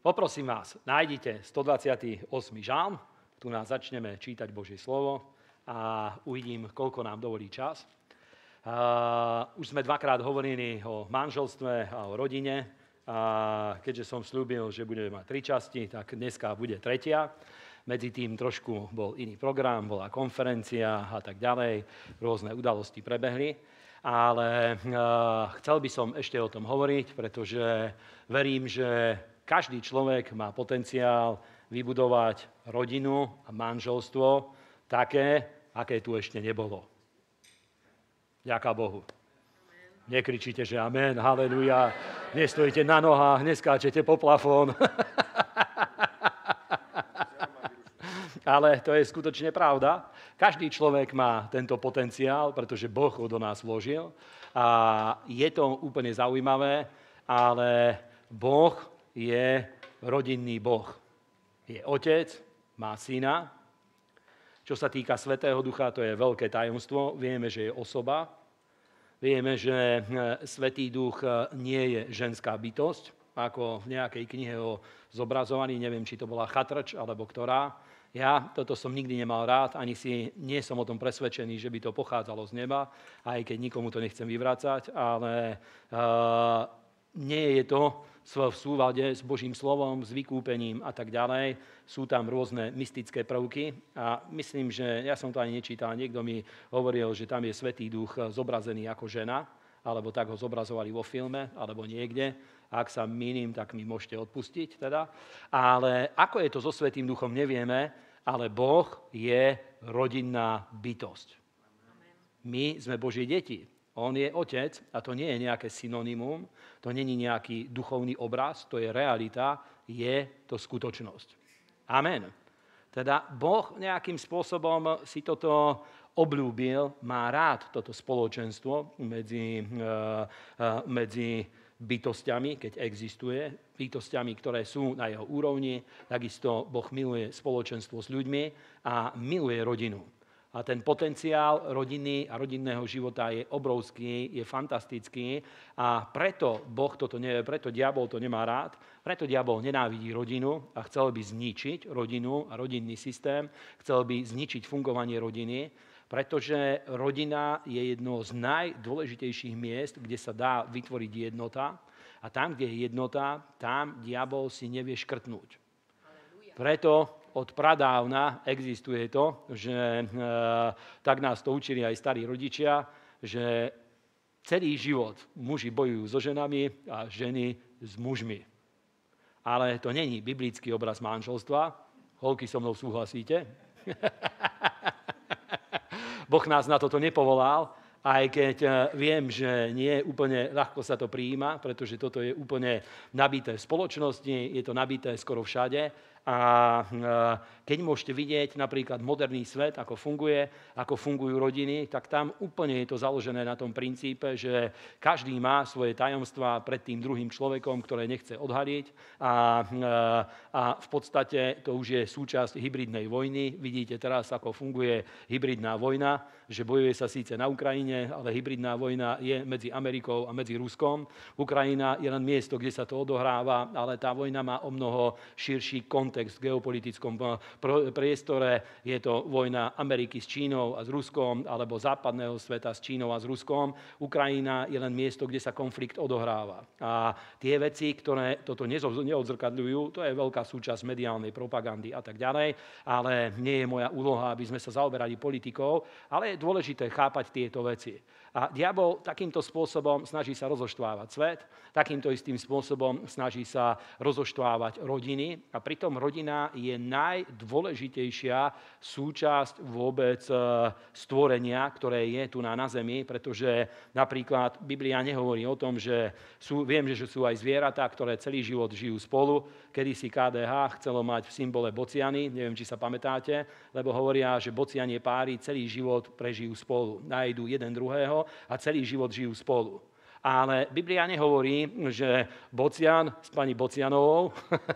Poprosím vás, nájdite 128. žalm, tu nás začneme čítať Božie slovo a uvidím, koľko nám dovolí čas. Už sme dvakrát hovorili o manželstve a o rodine a keďže som slúbil, že budeme mať 3 časti, tak dneska bude 3. Medzi tým trošku bol iný program, bola konferencia a tak ďalej, rôzne udalosti prebehli. Ale chcel by som ešte o tom hovoriť, pretože verím, že každý človek má potenciál vybudovať rodinu a manželstvo také, aké tu ešte nebolo. Ďaká Bohu. Nekričíte, že amen, haleluja, nestojíte na nohách, neskáčete po plafón. Ale to je skutočne pravda. Každý človek má tento potenciál, pretože Boh ho do nás vložil. A je to úplne zaujímavé, ale Boh je rodinný Boh. Je otec, má syna. Čo sa týka Svätého Ducha, to je veľké tajomstvo. Vieme, že je osoba. Vieme, že Svätý Duch nie je ženská bytosť, ako v nejakej knihe o zobrazovaní, neviem, či to bola Chatrč, alebo ktorá. Ja toto som nikdy nemal rád, ani nie som o tom presvedčený, že by to pochádzalo z neba, aj keď nikomu to nechcem vyvracať, ale nie je to v súlade s Božím slovom, s vykúpením a tak ďalej. Sú tam rôzne mystické prvky a myslím, že ja som to ani nečítal, niekto mi hovoril, že tam je Svätý Duch zobrazený ako žena, alebo tak ho zobrazovali vo filme, alebo niekde. Ak sa mýlim, tak mi môžete odpustiť teda. Ale ako je to so Svätým Duchom, nevieme, ale Boh je rodinná bytosť. My sme Božie deti. On je otec a to nie je nejaké synonymum, to nie je nejaký duchovný obraz, to je realita, je to skutočnosť. Amen. Teda Boh nejakým spôsobom si toto obľúbil, má rád toto spoločenstvo medzi bytostiami, keď existuje, bytostiami, ktoré sú na jeho úrovni. Takisto Boh miluje spoločenstvo s ľuďmi a miluje rodinu. A ten potenciál rodiny a rodinného života je obrovský, je fantastický a preto Boh toto nevie, preto diabol to nemá rád, preto diabol nenávidí rodinu a chcel by zničiť rodinu a rodinný systém, chcel by zničiť fungovanie rodiny, pretože rodina je jedno z najdôležitejších miest, kde sa dá vytvoriť jednota a tam, kde je jednota, tam diabol si nevie škrtnúť. Preto od pradávna existuje to, že tak nás to učili aj starí rodičia, že celý život muži bojujú so ženami a ženy s mužmi. Ale to není biblický obraz manželstva. Holky, so mnou súhlasíte? Boh nás na toto nepovolal, aj keď viem, že nie úplne ľahko sa to prijíma, pretože toto je úplne nabité v spoločnosti, je to nabité skoro všade. A keď môžete vidieť napríklad moderný svet, ako fungujú rodiny, tak tam úplne je to založené na tom princípe, že každý má svoje tajomstvá pred tým druhým človekom, ktoré nechce odhaliť a v podstate to už je súčasť hybridnej vojny. Vidíte teraz, ako funguje hybridná vojna, že bojuje sa síce na Ukrajine, ale hybridná vojna je medzi Amerikou a medzi Ruskom. Ukrajina je len miesto, kde sa to odohráva, ale tá vojna má o mnoho širší kontext v geopolitickom priestore. Je to vojna Ameriky s Čínou a s Ruskom, alebo západného sveta s Čínou a s Ruskom. Ukrajina je len miesto, kde sa konflikt odohráva. A tie veci, ktoré toto neodzrkadľujú, to je veľká súčasť mediálnej propagandy a tak ďalej, ale nie je moja úloha, aby sme sa zaoberali politikou, ale je dôležité chápať tieto veci. A diabol takýmto spôsobom snaží sa rozoštvávať svet, takýmto istým spôsobom snaží sa rozoštvávať rodiny a pritom rodina je najdôležitejšia súčasť vôbec stvorenia, ktoré je tu na zemi, pretože napríklad Biblia nehovorí o tom, že viem, že sú aj zvieratá, ktoré celý život žijú spolu. Kedysi KDH chcelo mať v symbole bociany, neviem, či sa pamätáte, lebo hovoria, že bocianie páry celý život prežijú spolu. Nájdu jeden druhého a celý život žijú spolu. Ale Biblia nehovorí, že bocian s pani Bocianovou,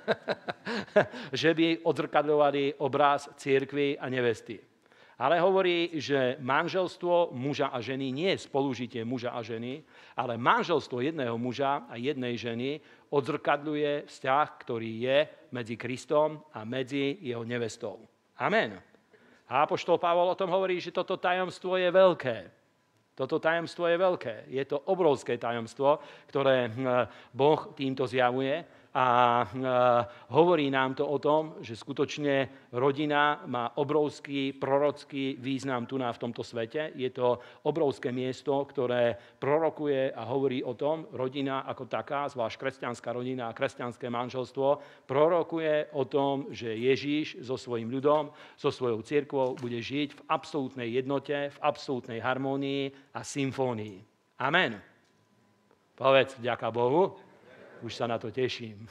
že by odzrkadľovali obraz cirkvi a nevesty. Ale hovorí, že manželstvo muža a ženy nie je spolužitie muža a ženy, ale manželstvo jedného muža a jednej ženy odzrkadľuje vzťah, ktorý je medzi Kristom a medzi jeho nevestou. Amen. A apoštol Pavol o tom hovorí, že toto tajomstvo je veľké. Toto tajomstvo je veľké. Je to obrovské tajomstvo, ktoré Boh týmto zjavuje a hovorí nám to o tom, že skutočne rodina má obrovský prorocký význam tu v tomto svete. Je to obrovské miesto, ktoré prorokuje a hovorí o tom, rodina ako taká, zvlášť kresťanská rodina a kresťanské manželstvo, prorokuje o tom, že Ježíš so svojím ľudom, so svojou cirkvou bude žiť v absolútnej jednote, v absolútnej harmónii a symfónii. Amen. Povedz, vďaka Bohu. Už sa na to teším.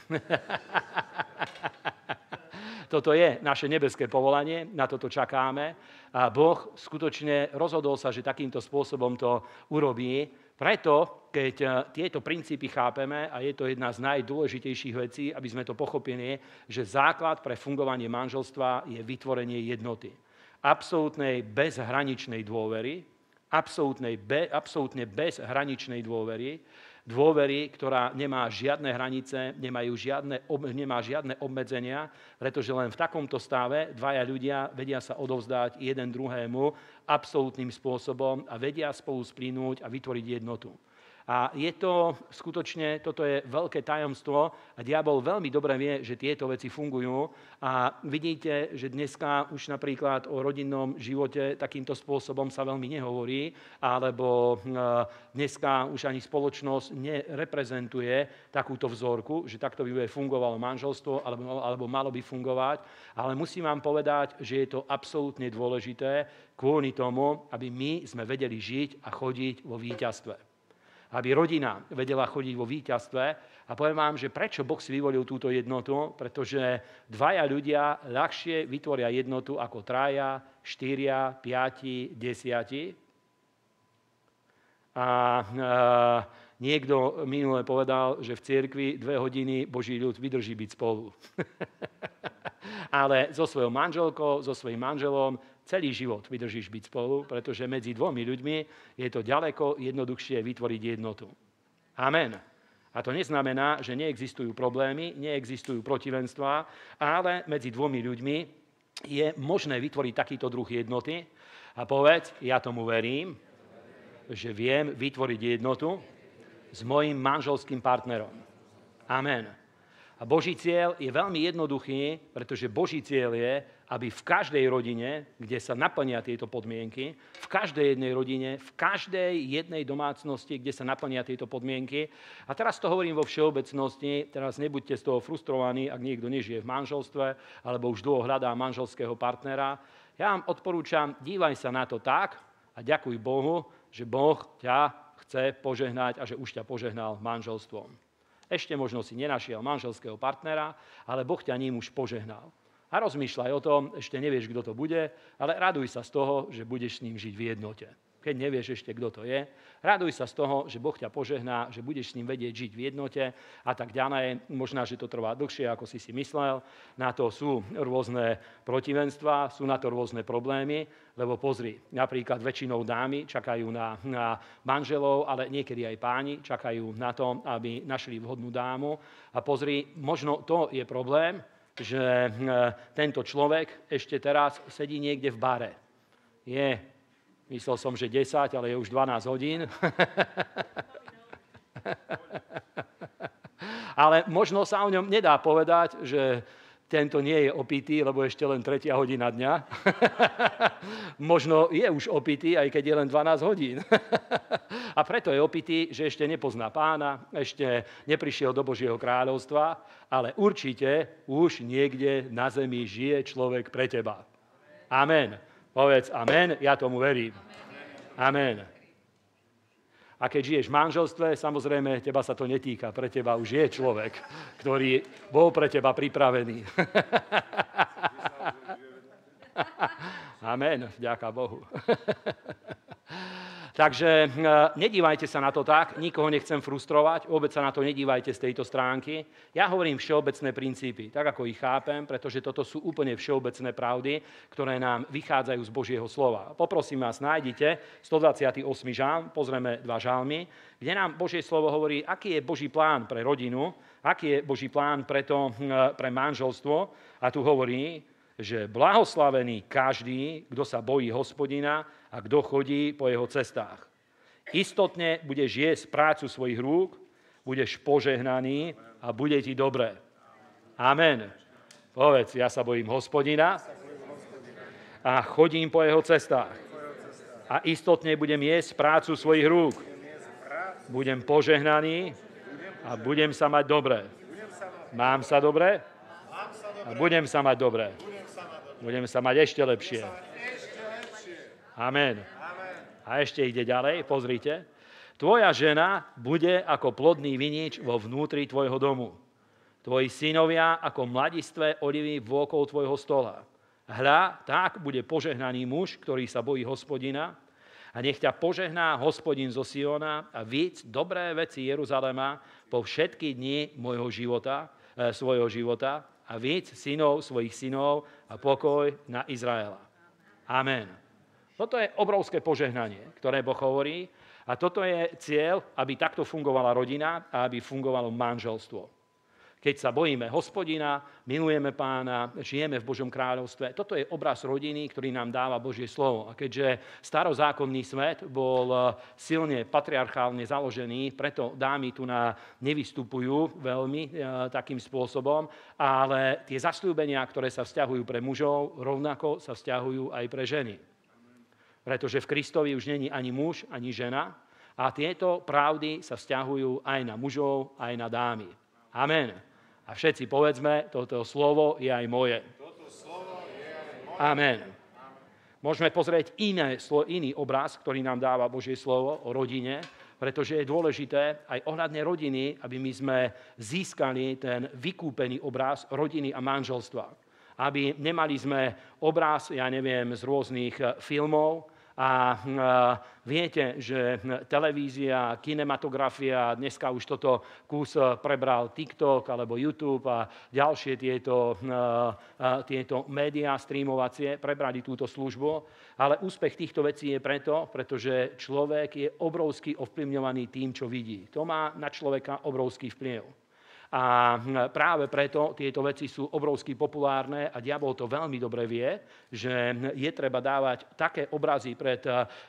Toto je naše nebeské povolanie, na toto čakáme a Boh skutočne rozhodol sa, že takýmto spôsobom to urobí. Preto, keď tieto princípy chápeme, a je to jedna z najdôležitejších vecí, aby sme to pochopili, že základ pre fungovanie manželstva je vytvorenie jednoty. Absolútnej bezhraničnej dôvery, absolútne bezhraničnej dôvery, ktorá nemá žiadne hranice, nemá žiadne obmedzenia, pretože len v takomto stave dvaja ľudia vedia sa odovzdať jeden druhému absolútnym spôsobom a vedia spolu splynúť a vytvoriť jednotu. A je to skutočne, toto je veľké tajomstvo a diabol veľmi dobre vie, že tieto veci fungujú a vidíte, že dneska už napríklad o rodinnom živote takýmto spôsobom sa veľmi nehovorí, alebo dneska už ani spoločnosť nereprezentuje takúto vzorku, že takto by fungovalo manželstvo, alebo malo by fungovať, ale musím vám povedať, že je to absolútne dôležité kvôli tomu, aby my sme vedeli žiť a chodiť vo víťazstve. Aby rodina vedela chodiť vo víťazstve. A poviem vám, že prečo Boh si vyvolil túto jednotu? Pretože dvaja ľudia ľahšie vytvoria jednotu ako traja, 4, 5, 10. A niekto minule povedal, že v cirkvi 2 hodiny Boží ľud vydrží byť spolu. Ale so svojou manželkou, so svojím manželom celý život vydržíš byť spolu, pretože medzi dvomi ľuďmi je to ďaleko jednoduchšie vytvoriť jednotu. Amen. A to neznamená, že neexistujú problémy, neexistujú protivenstvá, ale medzi dvomi ľuďmi je možné vytvoriť takýto druh jednoty. A povedz, ja tomu verím, že viem vytvoriť jednotu s mojím manželským partnerom. Amen. A Boží cieľ je veľmi jednoduchý, pretože Boží cieľ je, aby v každej rodine, kde sa naplnia tieto podmienky, v každej jednej rodine, v každej jednej domácnosti, kde sa naplnia tieto podmienky. A teraz to hovorím vo všeobecnosti, teraz nebuďte z toho frustrovaní, ak niekto nežije v manželstve, alebo už dlho hľadá manželského partnera. Ja vám odporúčam, dívaj sa na to tak a ďakuj Bohu, že Boh ťa chce požehnať a že už ťa požehnal manželstvom. Ešte možno si nenašiel manželského partnera, ale Boh ťa ním už požehnal. A rozmýšľaj o tom, ešte nevieš, kto to bude, ale raduj sa z toho, že budeš s ním žiť v jednote. Keď nevieš ešte, kto to je, raduj sa z toho, že Boh ťa požehná, že budeš s ním vedieť žiť v jednote a tak ďalej. Možná, že to trvá dlhšie, ako si myslel. Na to sú rôzne protivenstvá, sú na to rôzne problémy, lebo pozri, napríklad väčšinou dámy čakajú na manželov, ale niekedy aj páni čakajú na to, aby našli vhodnú dámu. A pozri, možno to je problém, že tento človek ešte teraz sedí niekde v bare. Myslel som, že 10, ale je už 12 hodín. Ale možno sa o ňom nedá povedať, že tento nie je opitý, lebo ešte len 3. hodina dňa. Možno je už opitý, aj keď je len 12 hodín. A preto je opitý, že ešte nepozná Pána, ešte neprišiel do Božieho kráľovstva, ale určite už niekde na zemi žije človek pre teba. Amen. Povedz amen, ja tomu verím. Amen. A keď žiješ v manželstve, samozrejme, teba sa to netýka. Pre teba už je človek, ktorý bol pre teba pripravený. Amen, vďaka Bohu. Takže nedívajte sa na to tak, nikoho nechcem frustrovať, vôbec sa na to nedívajte z tejto stránky. Ja hovorím všeobecné princípy, tak ako ich chápem, pretože toto sú úplne všeobecné pravdy, ktoré nám vychádzajú z Božieho slova. Poprosím vás, nájdite 128. žalm, pozrieme 2 žalmy, kde nám Božie slovo hovorí, aký je Boží plán pre rodinu, aký je Boží plán pre manželstvo. A tu hovorí, že blahoslavený každý, kto sa bojí Hospodina a kto chodí po jeho cestách. Istotne budeš jesť prácu svojich rúk, budeš požehnaný a bude ti dobre. Amen. Povedz, ja sa bojím Hospodina a chodím po jeho cestách. A istotne budem jesť prácu svojich rúk. Budem požehnaný a budem sa mať dobre. Mám sa dobre a budem sa mať dobre. Budeme sa mať ešte lepšie. Amen. A ešte ide ďalej, pozrite. Tvoja žena bude ako plodný vinič vo vnútri tvojho domu. Tvoji synovia ako mladistvé olivy vôkol tvojho stola. Hľa, tak bude požehnaný muž, ktorý sa bojí Hospodina, a nech ťa požehná Hospodin zo Siona a víc dobré veci Jeruzalema po všetky dni svojho života, a víc synov svojich synov a pokoj na Izraela. Amen. Toto je obrovské požehnanie, ktoré Boh hovorí, a toto je cieľ, aby takto fungovala rodina a aby fungovalo manželstvo. Keď sa bojíme Hospodina, milujeme Pána, žijeme v Božom kráľovstve. Toto je obraz rodiny, ktorý nám dáva Božie slovo. A keďže starozákonný svet bol silne patriarchálne založený, preto dámy tu nevystupujú veľmi takým spôsobom, ale tie zasľúbenia, ktoré sa vzťahujú pre mužov, rovnako sa vzťahujú aj pre ženy. Pretože v Kristovi už není ani muž, ani žena, a tieto pravdy sa vzťahujú aj na mužov, aj na dámy. Amen. A všetci povedzme, toto slovo je aj moje. Amen. Môžeme pozrieť iný obraz, ktorý nám dáva Božie slovo o rodine, pretože je dôležité aj ohľadne rodiny, aby my sme získali ten vykúpený obraz rodiny a manželstva. Aby nemali sme obraz, z rôznych filmov. A viete, že televízia, kinematografia, dneska už toto kus prebral TikTok alebo YouTube a ďalšie tieto médiá streamovacie prebrali túto službu. Ale úspech týchto vecí je pretože človek je obrovsky ovplyvňovaný tým, čo vidí. To má na človeka obrovský vplyv. A práve preto tieto veci sú obrovsky populárne a diabol to veľmi dobre vie, že je treba dávať také obrazy pred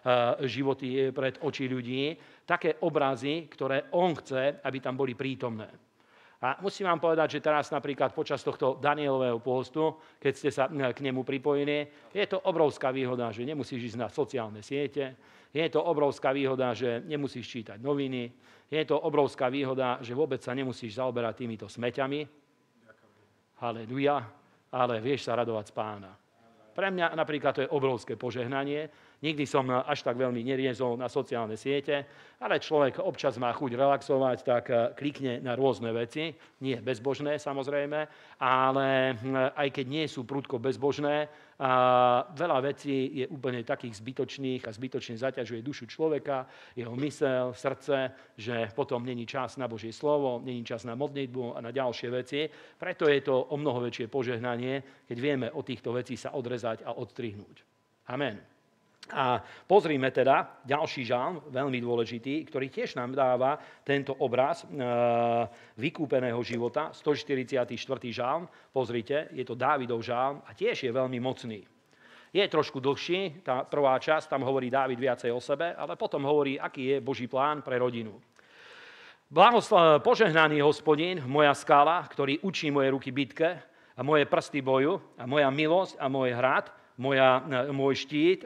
oči ľudí, také obrazy, ktoré on chce, aby tam boli prítomné. A musím vám povedať, že teraz napríklad počas tohto Danielového pôstu, keď ste sa k nemu pripojili, je to obrovská výhoda, že nemusíš ísť na sociálne siete, je to obrovská výhoda, že nemusíš čítať noviny, je to obrovská výhoda, že vôbec sa nemusíš zaoberať týmito smeťami. Halelujá, ale vieš sa radovať z Pána. Pre mňa napríklad to je obrovské požehnanie. Nikdy som až tak veľmi neriezol na sociálne siete, ale človek občas má chuť relaxovať, tak klikne na rôzne veci. Nie bezbožné, samozrejme, ale aj keď nie sú prudko bezbožné, veľa vecí je úplne takých zbytočných a zbytočne zaťažuje dušu človeka, jeho myseľ, srdce, že potom není čas na Božie slovo, není čas na modlitbu a na ďalšie veci. Preto je to o mnoho väčšie požehnanie, keď vieme od týchto vecí sa odrezať a odstrihnúť. Amen. A pozrime teda ďalší žalm, veľmi dôležitý, ktorý tiež nám dáva tento obraz vykúpeného života, 144. žalm. Pozrite, je to Dávidov žalm a tiež je veľmi mocný. Je trošku dlhší, tá prvá časť, tam hovorí Dávid viacej o sebe, ale potom hovorí, aký je Boží plán pre rodinu. Požehnaný Hospodin, moja skala, ktorý učí moje ruky bitke a moje prsty boju a moja milosť a môj hrad, môj štít,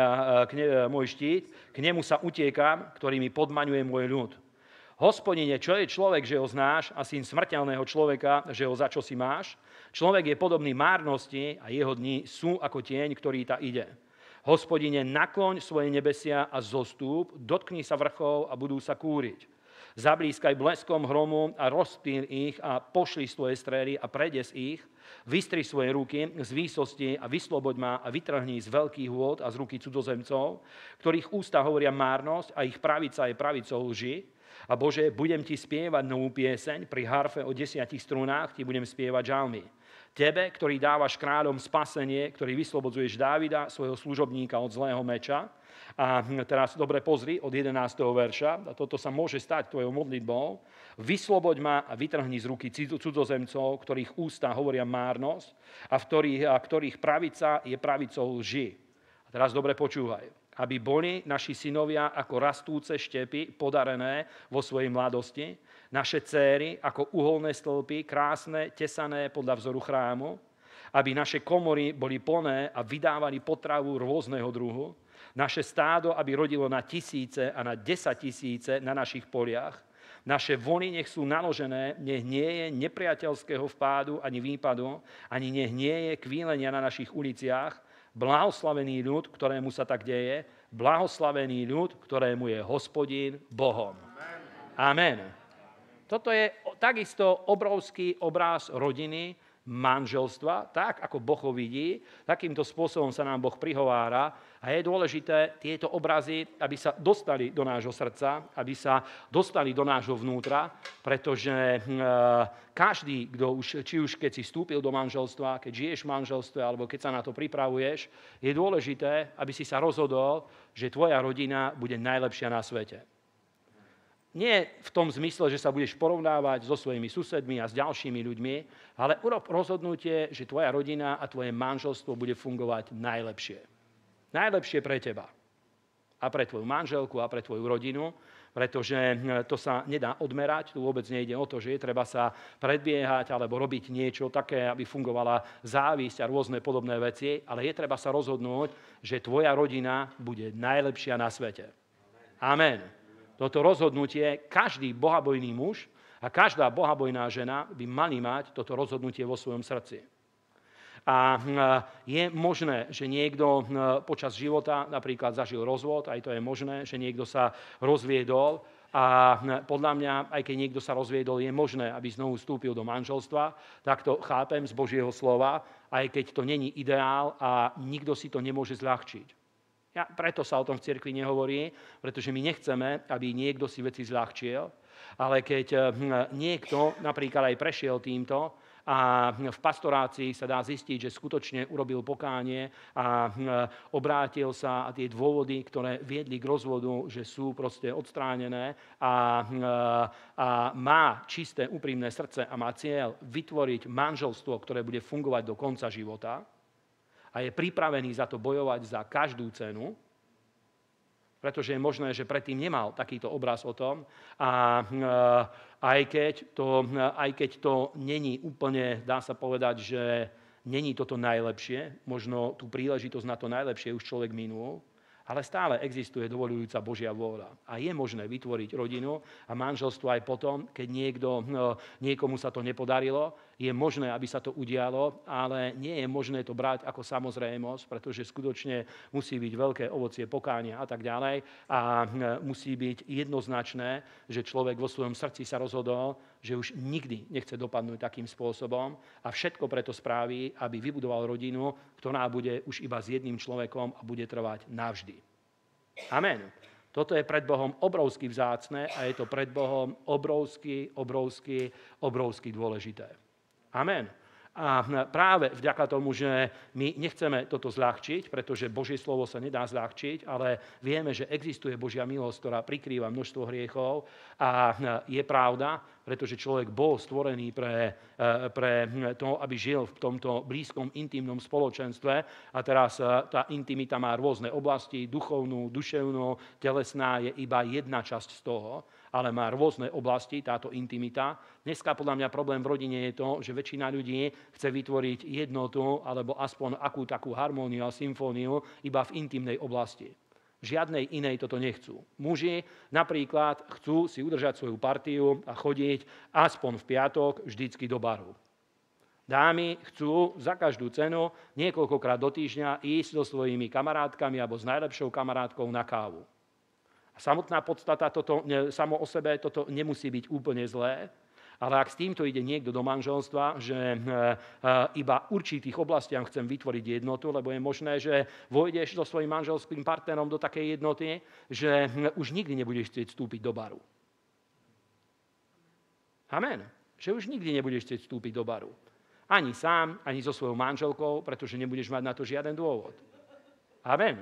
k nemu sa utiekam, ktorý mi podmaňuje môj ľud. Hospodine, čo je človek, že ho znáš, a syn smrteľného človeka, že ho za čo si máš? Človek je podobný márnosti a jeho dni sú ako tieň, ktorý ta ide. Hospodine, nakloň svoje nebesia a zostúp, dotkni sa vrchov a budú sa kúriť. Zablízkaj bleskom hromu a rozptýl ich a pošli svoje strely a predes ich. Vystri svoje ruky z výsosti a vysloboď ma a vytrhni z veľkých vôd a z ruky cudzozemcov, ktorých ústa hovoria márnosť a ich pravica je pravicou lži. A Bože, budem ti spievať novú pieseň, pri harfe o 10 strunách ti budem spievať žalmy. Tebe, ktorý dávaš kráľom spasenie, ktorý vyslobodzuješ Dávida, svojho služobníka od zlého meča. A teraz dobre pozri od 11. verša, a toto sa môže stať tvojou modlitbou. Vysloboď ma a vytrhni z ruky cudzozemcov, ktorých ústa hovoria márnosť a ktorých pravica je pravicou lži. A teraz dobre počúvaj. Aby boli naši synovia ako rastúce štepy, podarené vo svojej mladosti, naše céry ako uholné stĺpy, krásne, tesané podľa vzoru chrámu, aby naše komory boli plné a vydávali potravu rôzneho druhu, naše stádo, aby rodilo na tisíce a na 10 000 na našich poliach, naše voly nech sú naložené, nech nie je nepriateľského vpádu ani výpadu, ani nech nie je kvílenia na našich uliciach. Blahoslavený ľud, ktorému sa tak deje, blahoslavený ľud, ktorému je Hospodín Bohom. Amen. Toto je takisto obrovský obraz rodiny, manželstva, tak ako Boh ho vidí, takýmto spôsobom sa nám Boh prihovára a je dôležité tieto obrazy, aby sa dostali do nášho srdca, aby sa dostali do nášho vnútra, pretože každý, kto už, či už keď si vstúpil do manželstva, keď žiješ v manželstve, alebo keď sa na to pripravuješ, je dôležité, aby si sa rozhodol, že tvoja rodina bude najlepšia na svete. Nie v tom zmysle, že sa budeš porovnávať so svojimi susedmi a s ďalšími ľuďmi, ale urob rozhodnutie, že tvoja rodina a tvoje manželstvo bude fungovať najlepšie. Najlepšie pre teba. A pre tvoju manželku, a pre tvoju rodinu, pretože to sa nedá odmerať. Tu vôbec nejde o to, že je treba sa predbiehať alebo robiť niečo také, aby fungovala závisť a rôzne podobné veci, ale je treba sa rozhodnúť, že tvoja rodina bude najlepšia na svete. Amen. Toto rozhodnutie každý bohabojný muž a každá bohabojná žena by mali mať toto rozhodnutie vo svojom srdci. A je možné, že niekto počas života napríklad zažil rozvod, aj to je možné, že niekto sa rozviedol a podľa mňa, aj keď niekto sa rozviedol, je možné, aby znovu vstúpil do manželstva. Tak to chápem z Božieho slova, aj keď to není ideál a nikto si to nemôže zľahčiť. Preto sa o tom v cirkvi nehovorí, pretože my nechceme, aby niekto si veci zľahčil, ale keď niekto napríklad aj prešiel týmto a v pastorácii sa dá zistiť, že skutočne urobil pokánie a obrátil sa a tie dôvody, ktoré viedli k rozvodu, že sú proste odstránené a má čisté, úprimné srdce a má cieľ vytvoriť manželstvo, ktoré bude fungovať do konca života, a je pripravený za to bojovať za každú cenu, pretože je možné, že predtým nemal takýto obraz o tom. A aj keď to není úplne, dá sa povedať, že není toto najlepšie, možno tú príležitosť na to najlepšie už človek minul, ale stále existuje dovoľujúca Božia vôľa. A je možné vytvoriť rodinu a manželstvo aj potom, keď niekomu sa to nepodarilo. Je možné, aby sa to udialo, ale nie je možné to brať ako samozrejmosť, pretože skutočne musí byť veľké ovocie pokánia a tak ďalej. A musí byť jednoznačné, že človek vo svojom srdci sa rozhodol, že už nikdy nechce dopadnúť takým spôsobom a všetko preto spraví, aby vybudoval rodinu, ktorá bude už iba s jedným človekom a bude trvať navždy. Amen. Toto je pred Bohom obrovsky vzácne a je to pred Bohom obrovsky dôležité. Amen. A práve vďaka tomu, že my nechceme toto zľahčiť, pretože Božie slovo sa nedá zľahčiť, ale vieme, že existuje Božia milosť, ktorá prikrýva množstvo hriechov a je pravda, pretože človek bol stvorený pre to, aby žil v tomto blízkom, intimnom spoločenstve a teraz tá intimita má rôzne oblasti, duchovnú, duševnú, telesná je iba jedna časť z toho, ale má rôzne oblasti, táto intimita. Dneska podľa mňa problém v rodine je to, že väčšina ľudí chce vytvoriť jednotu alebo aspoň akú takú harmóniu a symfóniu iba v intimnej oblasti. Žiadnej inej toto nechcú. Muži napríklad chcú si udržať svoju partiu a chodiť aspoň v piatok vždycky do baru. Dámy chcú za každú cenu niekoľkokrát do týždňa ísť so svojimi kamarátkami alebo s najlepšou kamarátkou na kávu. Samotná podstata, samo o sebe, toto nemusí byť úplne zlé, ale ak s týmto ide niekto do manželstva, že iba v určitých oblastiach chcem vytvoriť jednotu, lebo je možné, že vojdeš so svojím manželským partnerom do takej jednoty, že už nikdy nebudeš chcieť vstúpiť do baru. Amen. Že už nikdy nebudeš chcieť vstúpiť do baru. Ani sám, ani so svojou manželkou, pretože nebudeš mať na to žiaden dôvod. Amen.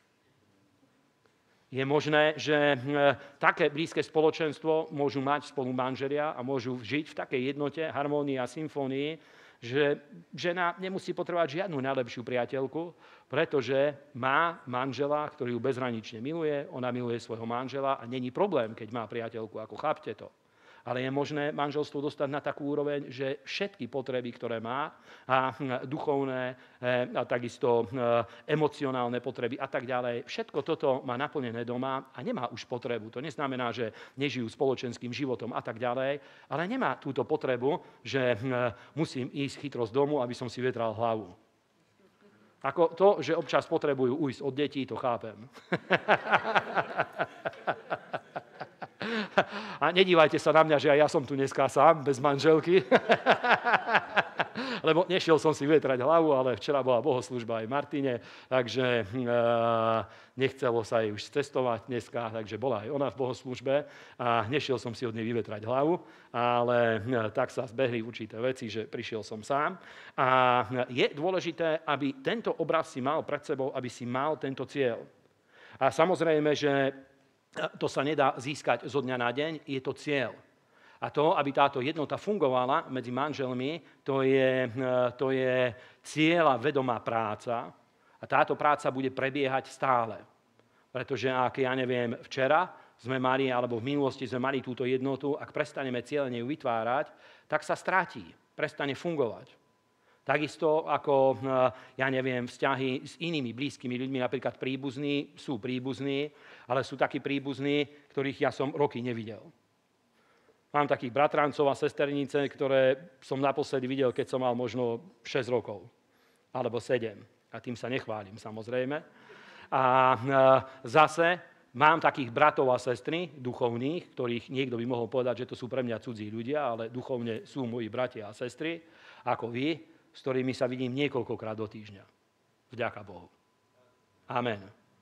Je možné, že také blízke spoločenstvo môžu mať spolu manželia a môžu žiť v takej jednote, harmónii a symfónii, že žena nemusí potrebovať žiadnu najlepšiu priateľku, pretože má manžela, ktorý ju bezhranične miluje, ona miluje svojho manžela a není problém, keď má priateľku, ako chápte to. Ale je možné manželstvo dostať na takú úroveň, že všetky potreby, ktoré má, a duchovné, a takisto emocionálne potreby a tak ďalej, všetko toto má naplnené doma a nemá už potrebu. To neznamená, že nežijú spoločenským životom a tak ďalej, ale nemá túto potrebu, že musím ísť chytro z domu, aby som si vetral hlavu. Ako to, že občas potrebujú ujsť od detí, to chápem. A nedívajte sa na mňa, že aj ja som tu dneska sám, bez manželky. Lebo nešiel som si vetrať hlavu, ale včera bola bohoslužba aj v Martine, takže nechcelo sa jej už cestovať dneska, takže bola aj ona v bohoslužbe a nešiel som si od nej vyvetrať hlavu, ale tak sa zbehli určité veci, že prišiel som sám. A je dôležité, aby tento obraz si mal pred sebou, aby si mal tento cieľ. A samozrejme, že to sa nedá získať zo dňa na deň, je to cieľ. A to, aby táto jednota fungovala medzi manželmi, to je cieľa vedomá práca. A táto práca bude prebiehať stále. Pretože ak, ja neviem, včera sme mali, alebo v minulosti sme mali túto jednotu, ak prestaneme cieľene ju vytvárať, tak sa stratí, prestane fungovať. Takisto ako, ja neviem, vzťahy s inými blízkymi ľuďmi, napríklad príbuzní, sú príbuzní, ale sú takí príbuzní, ktorých ja som roky nevidel. Mám takých bratrancov a sesternice, ktoré som naposledy videl, keď som mal možno 6 rokov, alebo 7. A tým sa nechválim, samozrejme. A zase mám takých bratov a sestry duchovných, ktorých niekto by mohol povedať, že to sú pre mňa cudzí ľudia, ale duchovne sú moji bratia a sestry, ako vy, s ktorými sa vidím niekoľkokrát do týždňa. Vďaka Bohu. Amen.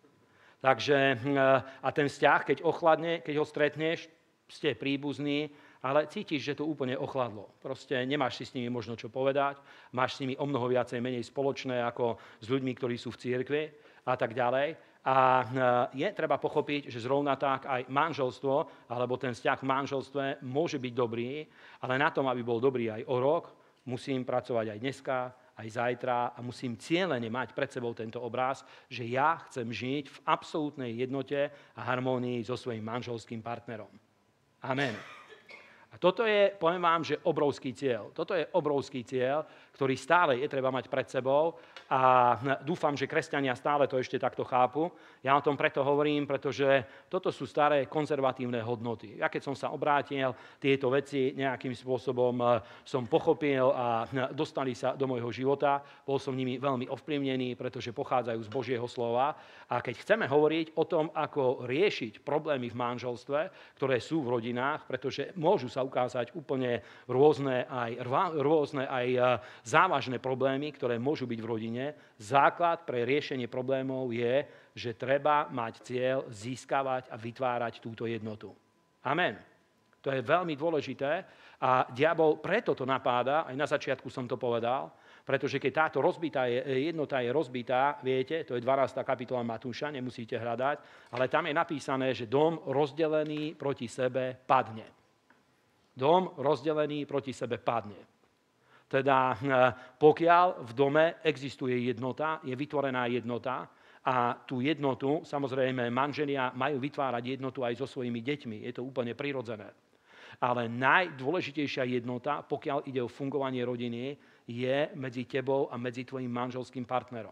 Takže a ten vzťah, keď ochladne, keď ho stretneš, ste príbuzní, ale cítiš, že to úplne ochladlo. Proste nemáš si s nimi možno čo povedať, máš s nimi o mnoho viacej menej spoločné ako s ľuďmi, ktorí sú v cirkvi a tak ďalej. A je treba pochopiť, že zrovna tak aj manželstvo, alebo ten vzťah v manželstve môže byť dobrý, ale na tom, aby bol dobrý aj o rok, musím pracovať aj dneska, aj zajtra a musím cieľene mať pred sebou tento obraz, že ja chcem žiť v absolútnej jednote a harmónii so svojím manželským partnerom. Amen. A toto je, poviem vám, že obrovský cieľ. Toto je obrovský cieľ, ktorý stále je treba mať pred sebou a dúfam, že kresťania stále to ešte takto chápu. Ja o tom preto hovorím, pretože toto sú staré konzervatívne hodnoty. Ja keď som sa obrátil, tieto veci nejakým spôsobom som pochopil a dostali sa do môjho života. Bol som nimi veľmi ovplyvnený, pretože pochádzajú z Božieho slova. A keď chceme hovoriť o tom, ako riešiť problémy v manželstve, ktoré sú v rodinách, pretože môžu sa ukázať úplne rôzne aj závažné problémy, ktoré môžu byť v rodine. Základ pre riešenie problémov je, že treba mať cieľ získavať a vytvárať túto jednotu. Amen. To je veľmi dôležité a diabol preto to napáda, aj na začiatku som to povedal, pretože keď táto jednota je rozbitá, viete, to je 12. kapitola Matúša, nemusíte hľadať, ale tam je napísané, že dom rozdelený proti sebe padne. Dom rozdelený proti sebe padne. Teda pokiaľ v dome existuje jednota, je vytvorená jednota a tú jednotu, samozrejme, manželia majú vytvárať jednotu aj so svojimi deťmi. Je to úplne prirodzené. Ale najdôležitejšia jednota, pokiaľ ide o fungovanie rodiny, je medzi tebou a medzi tvojim manželským partnerom.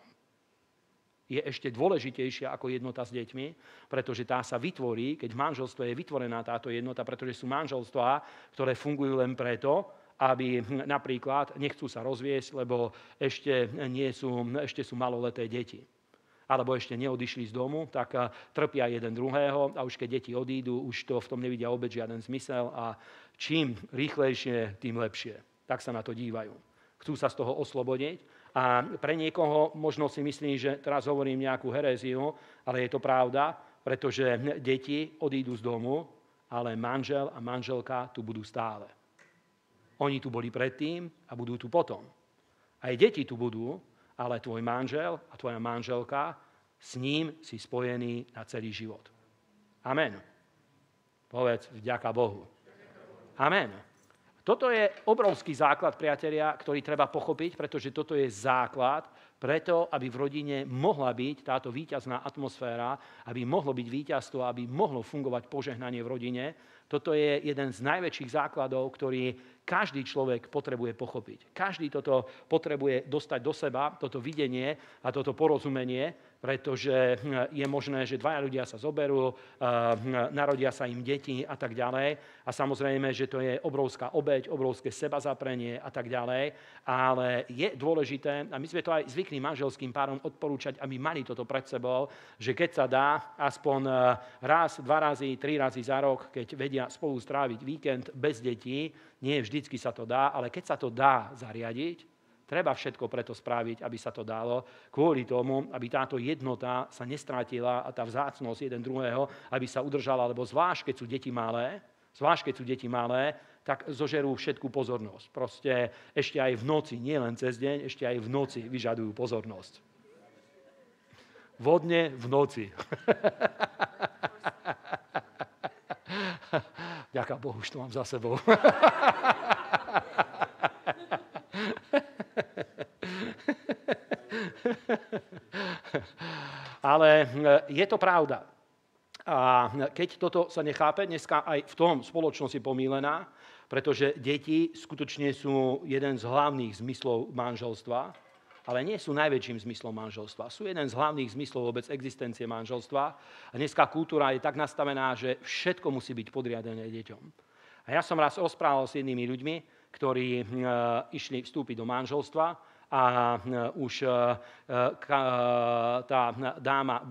Je ešte dôležitejšia ako jednota s deťmi, pretože tá sa vytvorí, keď v manželstve je vytvorená táto jednota, pretože sú manželstvá, ktoré fungujú len preto, aby napríklad nechcú sa rozviesť, lebo ešte sú maloleté deti. alebo ešte neodišli z domu, tak trpia jeden druhého a už keď deti odídu, už to v tom nevidia vôbec žiaden zmysel a čím rýchlejšie, tým lepšie. Tak sa na to dívajú. Chcú sa z toho oslobodiť a pre niekoho možno si myslí, že teraz hovorím nejakú heréziu, ale je to pravda, pretože deti odídu z domu, ale manžel a manželka tu budú stále. Oni tu boli predtým a budú tu potom. Aj deti tu budú, ale tvoj manžel a tvoja manželka, s ním si spojený na celý život. Amen. Povedz vďaka Bohu. Amen. Toto je obrovský základ, priatelia, ktorý treba pochopiť, pretože toto je základ preto, aby v rodine mohla byť táto víťazná atmosféra, aby mohlo byť víťazstvo, aby mohlo fungovať požehnanie v rodine. Toto je jeden z najväčších základov, ktorý každý človek potrebuje pochopiť. Každý toto potrebuje dostať do seba, toto videnie a toto porozumenie, pretože je možné, že dvaja ľudia sa zoberú, narodia sa im deti a tak ďalej. A samozrejme, že to je obrovská obeť, obrovské sebazaprenie a tak ďalej. Ale je dôležité, a my sme to aj zvykli manželským párom odporúčať, aby mali toto pred sebou, že keď sa dá aspoň raz, 2 razy, 3 razy za rok, keď vedia spolu stráviť víkend bez detí, nie vždycky sa to dá, ale keď sa to dá zariadiť, treba všetko preto spraviť, aby sa to dalo, kvôli tomu, aby táto jednota sa nestrátila a tá vzácnosť jeden druhého, aby sa udržala, lebo zvlášť, keď sú deti malé, tak zožerú všetku pozornosť. Proste ešte aj v noci, nie len cez deň, ešte aj v noci vyžadujú pozornosť. Vodne v noci. Ďaká Bohu, už to mám za sebou. Ale je to pravda. A keď toto sa nechápe, dneska aj v tom spoločnosť je pomýlená, pretože deti skutočne sú jeden z hlavných zmyslov manželstva, ale nie sú najväčším zmyslom manželstva. Sú jeden z hlavných zmyslov vôbec existencie manželstva. A dneska kultúra je tak nastavená, že všetko musí byť podriadené deťom. A ja som raz rozprával s jednými ľuďmi, ktorí išli vstúpiť do manželstva a už tá dáma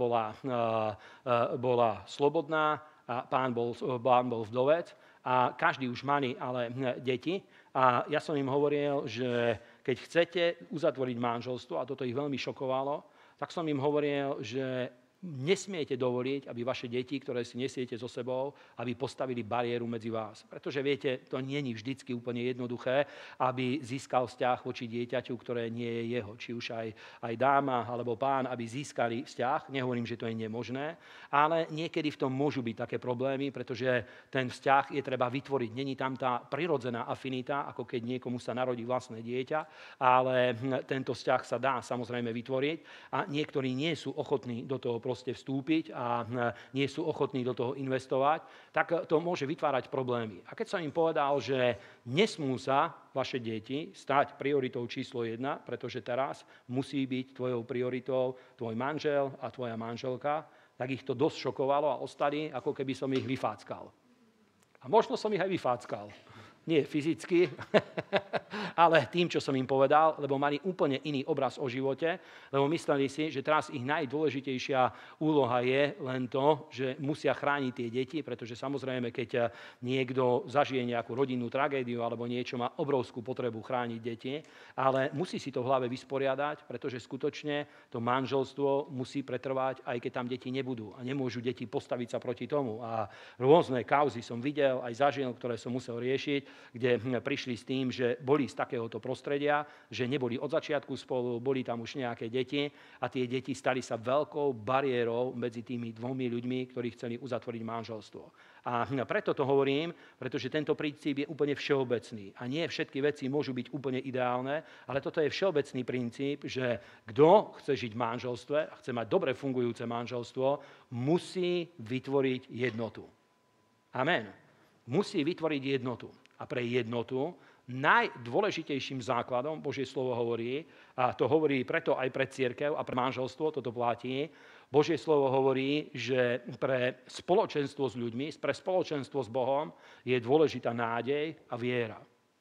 bola slobodná a pán bol vdovec a každý už mali ale deti. A ja som im hovoril, že keď chcete uzatvoriť manželstvo, a toto ich veľmi šokovalo, tak som im hovoril, že nesmiete dovoliť, aby vaše deti, ktoré si nesiete so sebou, aby postavili bariéru medzi vás. Pretože viete, to nie je vždycky úplne jednoduché, aby získal vzťah voči dieťaťu, ktoré nie je jeho. Či už aj dáma alebo pán, aby získali vzťah. Nehovorím, že to je nemožné, ale niekedy v tom môžu byť také problémy, pretože ten vzťah je treba vytvoriť. Není tam tá prirodzená afinita, ako keď niekomu sa narodí vlastné dieťa, ale tento vzťah sa dá samozrejme vytvoriť a niektorí nie sú ochotní do toho vstúpiť a nie sú ochotní do toho investovať, tak to môže vytvárať problémy. A keď som im povedal, že nesmú sa vaše deti stať prioritou číslo 1, pretože teraz musí byť tvojou prioritou tvoj manžel a tvoja manželka, tak ich to dosť šokovalo a ostali, ako keby som ich vyfáckal. A možno som ich aj vyfáckal. Nie fyzicky, ale tým, čo som im povedal, lebo mali úplne iný obraz o živote, lebo mysleli si, že teraz ich najdôležitejšia úloha je len to, že musia chrániť tie deti, pretože samozrejme, keď niekto zažije nejakú rodinnú tragédiu alebo niečo, má obrovskú potrebu chrániť deti, ale musí si to v hlave vysporiadať, pretože skutočne to manželstvo musí pretrvať, aj keď tam deti nebudú a nemôžu deti postaviť sa proti tomu. A rôzne kauzy som videl, aj zažil, ktoré som musel riešiť, kde prišli s tým, že boli z takéhoto prostredia, že neboli od začiatku spolu, boli tam už nejaké deti a tie deti stali sa veľkou bariérou medzi tými dvomi ľuďmi, ktorí chceli uzatvoriť manželstvo. A preto to hovorím, pretože tento princíp je úplne všeobecný a nie všetky veci môžu byť úplne ideálne, ale toto je všeobecný princíp, že kto chce žiť v manželstve a chce mať dobre fungujúce manželstvo, musí vytvoriť jednotu. Amen. Musí vytvoriť jednotu. A pre jednotu najdôležitejším základom, Božie slovo hovorí, a to hovorí preto aj pre cirkev a pre manželstvo, toto platí, Božie slovo hovorí, že pre spoločenstvo s ľuďmi, pre spoločenstvo s Bohom je dôležitá nádej a viera.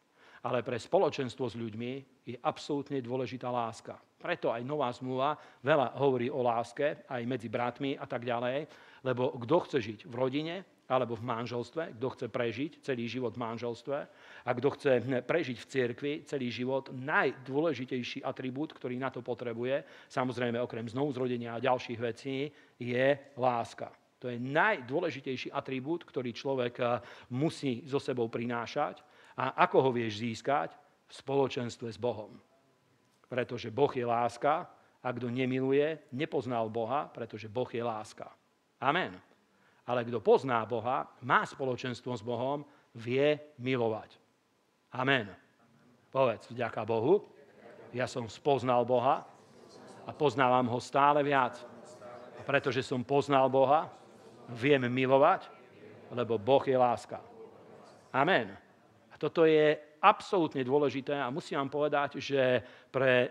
ale pre spoločenstvo s ľuďmi je absolútne dôležitá láska. Preto aj Nová zmluva veľa hovorí o láske, aj medzi bratmi a tak ďalej, lebo kto chce žiť v rodine alebo v manželstve, kto chce prežiť celý život v manželstve a kto chce prežiť v cirkvi celý život, najdôležitejší atribút, ktorý na to potrebuje, samozrejme okrem znovuzrodenia a ďalších vecí, je láska. To je najdôležitejší atribút, ktorý človek musí so sebou prinášať. A ako ho vieš získať? V spoločenstve s Bohom. Pretože Boh je láska a kto nemiluje, nepoznal Boha, pretože Boh je láska. Amen. Ale kto pozná Boha, má spoločenstvo s Bohom, vie milovať. Amen. Povedz, vďaka Bohu, ja som spoznal Boha a poznávam ho stále viac. A pretože som poznal Boha, viem milovať, lebo Boh je láska. Amen. A toto je absolútne dôležité a musím vám povedať, že pre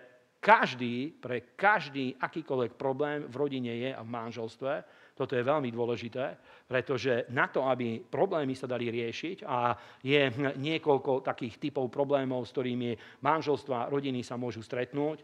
každý akýkoľvek problém v rodine je a v manželstve, toto je veľmi dôležité, pretože na to, aby problémy sa dali riešiť a je niekoľko takých typov problémov, s ktorými manželstva, rodiny sa môžu stretnúť.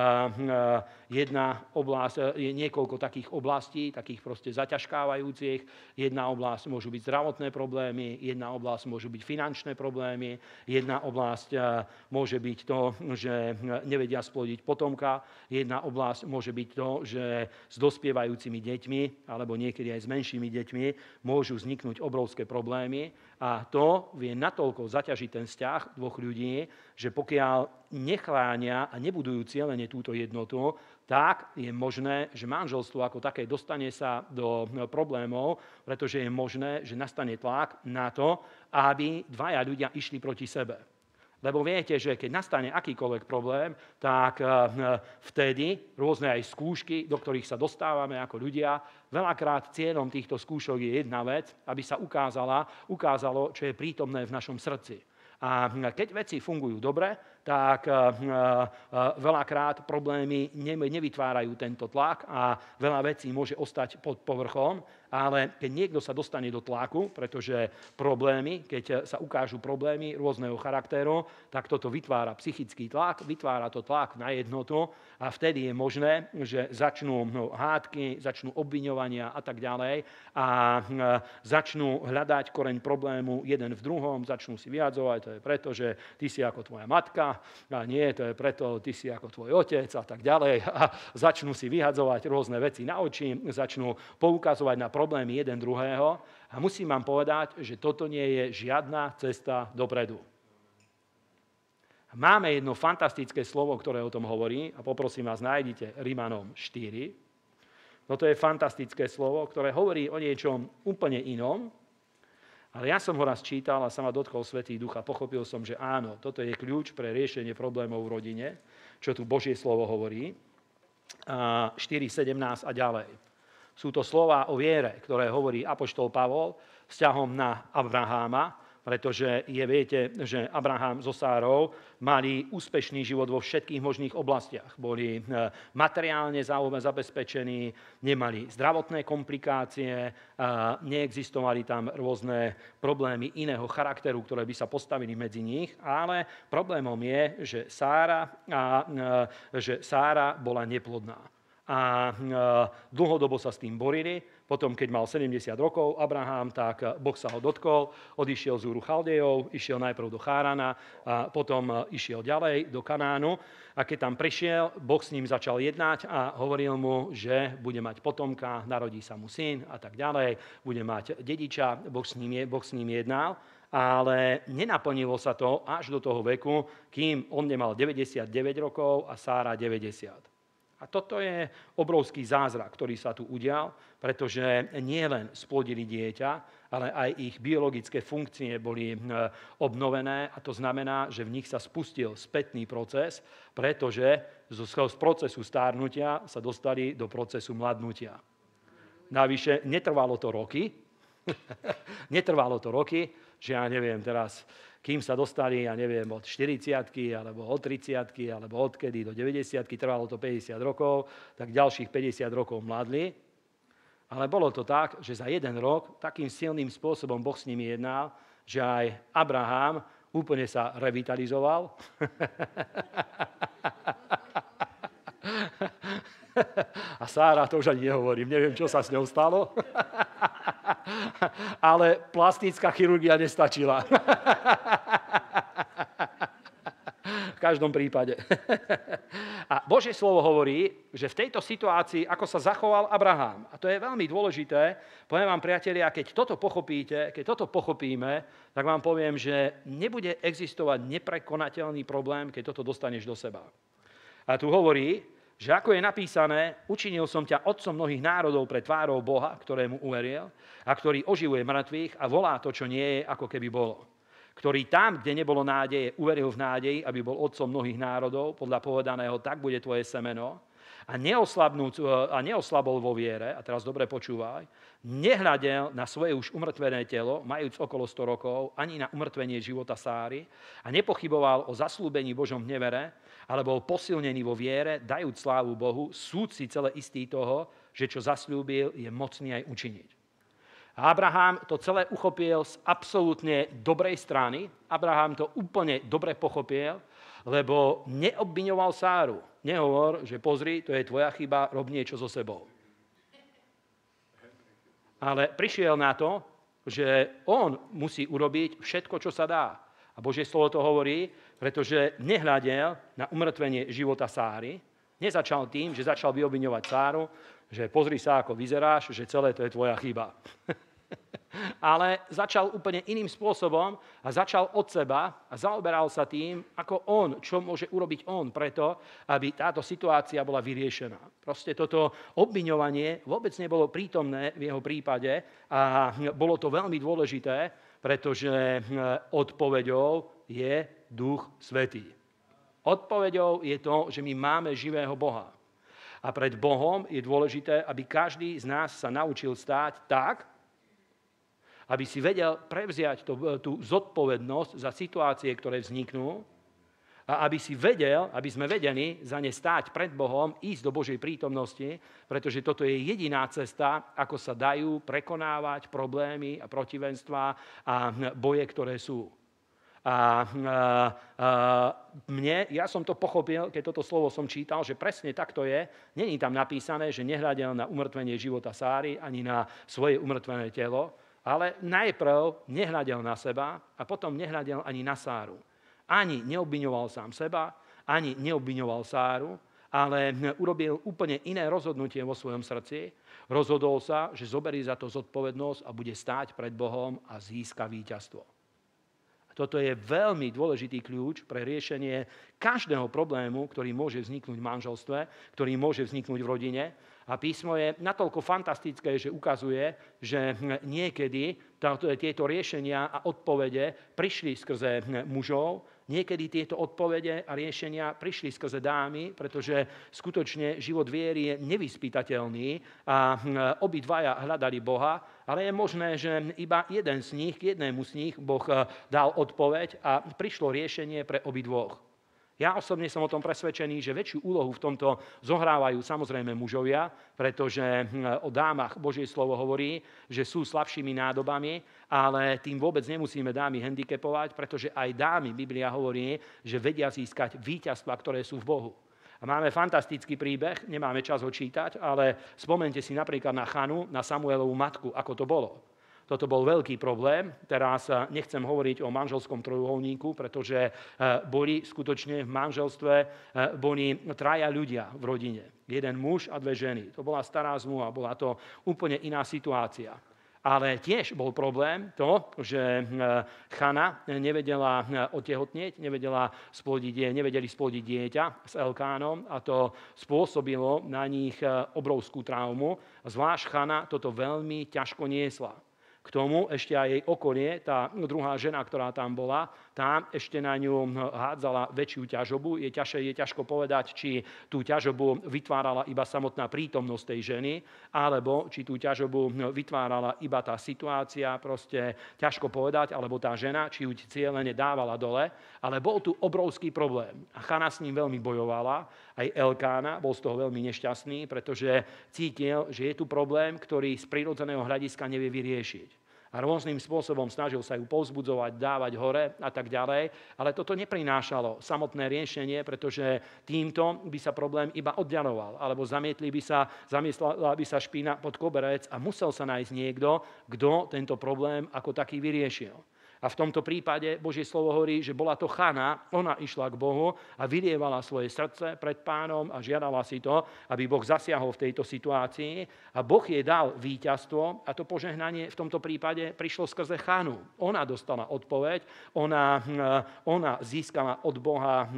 Jedna oblasť, je niekoľko takých oblastí, takých proste zaťažkávajúcich. Jedna oblasť môžu byť zdravotné problémy, jedna oblasť môžu byť finančné problémy, jedna oblasť môže byť to, že nevedia splodiť potomka, jedna oblasť môže byť to, že s dospievajúcimi deťmi alebo niekedy aj s menšími deťmi môžu vzniknúť obrovské problémy a to vie natoľko zaťažiť ten vzťah dvoch ľudí, že pokiaľ nechránia a nebudujú cieľene túto jednotu, tak je možné, že manželstvo ako také dostane sa do problémov, pretože je možné, že nastane tlak na to, aby dvaja ľudia išli proti sebe. Lebo viete, že keď nastane akýkoľvek problém, tak vtedy rôzne aj skúšky, do ktorých sa dostávame ako ľudia, veľakrát cieľom týchto skúšok je jedna vec, aby sa ukázalo, čo je prítomné v našom srdci. A keď veci fungujú dobre, tak veľakrát problémy nevytvárajú tento tlak a veľa vecí môže ostať pod povrchom, ale keď niekto sa dostane do tlaku, pretože problémy, keď sa ukážu problémy rôzneho charakteru, tak toto vytvára psychický tlak, vytvára to tlak na jednotu a vtedy je možné, že začnú hádky, začnú obviňovania a tak ďalej a začnú hľadať koreň problému jeden v druhom, začnú si vyjadzovať, to je preto, že ty si ako tvoja matka, a nie, to je preto, ty si ako tvoj otec a tak ďalej. A začnú si vyhadzovať rôzne veci na oči, začnú poukazovať na problémy jeden druhého. A musím vám povedať, že toto nie je žiadna cesta dopredu. Máme jedno fantastické slovo, ktoré o tom hovorí, a poprosím vás, nájdite Rimanom 4. No to je fantastické slovo, ktoré hovorí o niečom úplne inom, ale ja som ho raz čítal a sa ma dotkol Svätý Duch a pochopil som, že áno, toto je kľúč pre riešenie problémov v rodine, čo tu Božie slovo hovorí. 4:17 a ďalej. Sú to slová o viere, ktoré hovorí apoštol Pavol vzťahom na Abraháma, pretože viete, že Abraham so Sárou mali úspešný život vo všetkých možných oblastiach. Boli materiálne zabezpečení, nemali zdravotné komplikácie, neexistovali tam rôzne problémy iného charakteru, ktoré by sa postavili medzi nich, ale problémom je, že Sára bola neplodná. A dlhodobo sa s tým borili. Potom, keď mal 70 rokov Abraham, tak Boh sa ho dotkol, odišiel z Úru Chaldejov, išiel najprv do Chárana a potom išiel ďalej do Kanánu. A keď tam prišiel, Boh s ním začal jednať a hovoril mu, že bude mať potomka, narodí sa mu syn a tak ďalej, bude mať dediča, Boh s ním jednal. Ale nenaplnilo sa to až do toho veku, kým on nemal 99 rokov a Sára 90. A toto je obrovský zázrak, ktorý sa tu udial, pretože nielen splodili dieťa, ale aj ich biologické funkcie boli obnovené a to znamená, že v nich sa spustil spätný proces, pretože z procesu stárnutia sa dostali do procesu mladnutia. Navyše netrvalo to roky, že ja neviem teraz, kým sa dostali, ja neviem, od 40-ky, alebo od 30-ky, alebo odkedy do 90-ky, trvalo to 50 rokov, tak ďalších 50 rokov mladli. Ale bolo to tak, že za jeden rok takým silným spôsobom Boh s nimi jednal, že aj Abraham úplne sa revitalizoval. A Sára, to už ani nehovorím, neviem, čo sa s ňou stalo. Ale plastická chirurgia nestačila. V každom prípade. A Božie slovo hovorí, že v tejto situácii, ako sa zachoval Abraham, a to je veľmi dôležité, poviem vám, priatelia, keď toto pochopíte, keď toto pochopíme, tak vám poviem, že nebude existovať neprekonateľný problém, keď toto dostaneš do seba. A tu hovorí, že ako je napísané, učinil som ťa otcom mnohých národov pre tvárou Boha, ktorému uveril, a ktorý oživuje mŕtvych a volá to, čo nie je, ako keby bolo. Ktorý tam, kde nebolo nádeje, uveril v nádeji, aby bol otcom mnohých národov, podľa povedaného, tak bude tvoje semeno, a neoslabol vo viere, a teraz dobre počúvaj, nehľadel na svoje už umrtvené telo, majúc okolo 100 rokov, ani na umrtvenie života Sáry, a nepochyboval o zaslúbení Božom nevere, ale bol posilnený vo viere, dajúc slávu Bohu, súd si celé istý toho, že čo zasľúbil, je mocný aj učiniť. A Abraham to celé uchopil z absolútne dobrej strany. Abraham to úplne dobre pochopil, lebo neobviňoval Sáru. Nehovor, že pozri, to je tvoja chyba, rob niečo so sebou. Ale prišiel na to, že on musí urobiť všetko, čo sa dá. A Božie slovo to hovorí, pretože nehľadel na umrtvenie života Sáry. Nezačal tým, že začal vyobviňovať Sáru, že pozri sa, ako vyzeráš, že celé to je tvoja chyba. Ale začal úplne iným spôsobom a začal od seba a zaoberal sa tým, ako on, čo môže urobiť on preto, aby táto situácia bola vyriešená. Proste toto obviňovanie vôbec nebolo prítomné v jeho prípade a bolo to veľmi dôležité, pretože odpoveďou je Duch Svätý. Odpoveďou je to, že my máme živého Boha. A pred Bohom je dôležité, aby každý z nás sa naučil stáť tak, aby si vedel prevziať tú zodpovednosť za situácie, ktoré vzniknú a aby sme vedeli za ne stáť pred Bohom, ísť do Božej prítomnosti, pretože toto je jediná cesta, ako sa dajú prekonávať problémy a protivenstvá a boje, ktoré sú. Ja som to pochopil, keď toto slovo som čítal, že presne tak to je. Není tam napísané, že nehľadel na umrtvenie života Sáry ani na svoje umrtvené telo, ale najprv nehľadel na seba a potom nehľadel ani na Sáru. Ani neobviňoval sám seba, ani neobviňoval Sáru, ale urobil úplne iné rozhodnutie vo svojom srdci. Rozhodol sa, že zoberie za to zodpovednosť a bude stáť pred Bohom a získa víťazstvo. Toto je veľmi dôležitý kľúč pre riešenie každého problému, ktorý môže vzniknúť v manželstve, ktorý môže vzniknúť v rodine. A písmo je natoľko fantastické, že ukazuje, že niekedy tieto riešenia a odpovede prišli skrze mužov, niekedy tieto odpovede a riešenia prišli skrze dámy, pretože skutočne život viery je nevyspytateľný a obidvaja hľadali Boha, ale je možné, že iba jeden z nich, jednému z nich Boh dal odpoveď a prišlo riešenie pre obidvoch. Ja osobne som o tom presvedčený, že väčšiu úlohu v tomto zohrávajú samozrejme mužovia, pretože o dámach Božie slovo hovorí, že sú slabšími nádobami, ale tým vôbec nemusíme dámy handicapovať, pretože aj dámy, Biblia hovorí, že vedia získať víťazstva, ktoré sú v Bohu. A máme fantastický príbeh, nemáme čas ho čítať, ale spomente si napríklad na Chanu, na Samuelovú matku, ako to bolo. Toto bol veľký problém. Teraz nechcem hovoriť o manželskom trojuholníku, pretože boli skutočne v manželstve traja ľudia v rodine. Jeden muž a dve ženy. To bola stará zmluva, bola to úplne iná situácia. Ale tiež bol problém to, že Chana nevedela otehotnieť, nevedeli splodiť dieťa s Elkánom a to spôsobilo na nich obrovskú traumu. Zvlášť Chana toto veľmi ťažko niesla. K tomu ešte aj jej okolie, tá druhá žena, ktorá tam bola, tá ešte na ňu hádzala väčšiu ťažobu. Je ťažko povedať, či tú ťažobu vytvárala iba samotná prítomnosť tej ženy, alebo či tú ťažobu vytvárala iba tá situácia, proste ťažko povedať, alebo tá žena, či ju cieľene dávala dole. Ale bol tu obrovský problém. A Chana s ním veľmi bojovala, aj Elkána bol z toho veľmi nešťastný, pretože cítil, že je tu problém, ktorý z prirodzeného hľadiska nevie vyriešiť. a rôznym spôsobom snažil sa ju povzbudzovať, dávať hore a tak ďalej, ale toto neprinášalo samotné riešenie, pretože týmto by sa problém iba oddialoval, alebo zamiestla by sa špína pod koberec a musel sa nájsť niekto, kto tento problém ako taký vyriešil. A v tomto prípade Božie slovo hovorí, že bola to Chana, ona išla k Bohu a vylievala svoje srdce pred Pánom a žiadala si to, aby Boh zasiahol v tejto situácii a Boh jej dal víťazstvo a to požehnanie v tomto prípade prišlo skrze Chanu. Ona dostala odpoveď, ona získala od Boha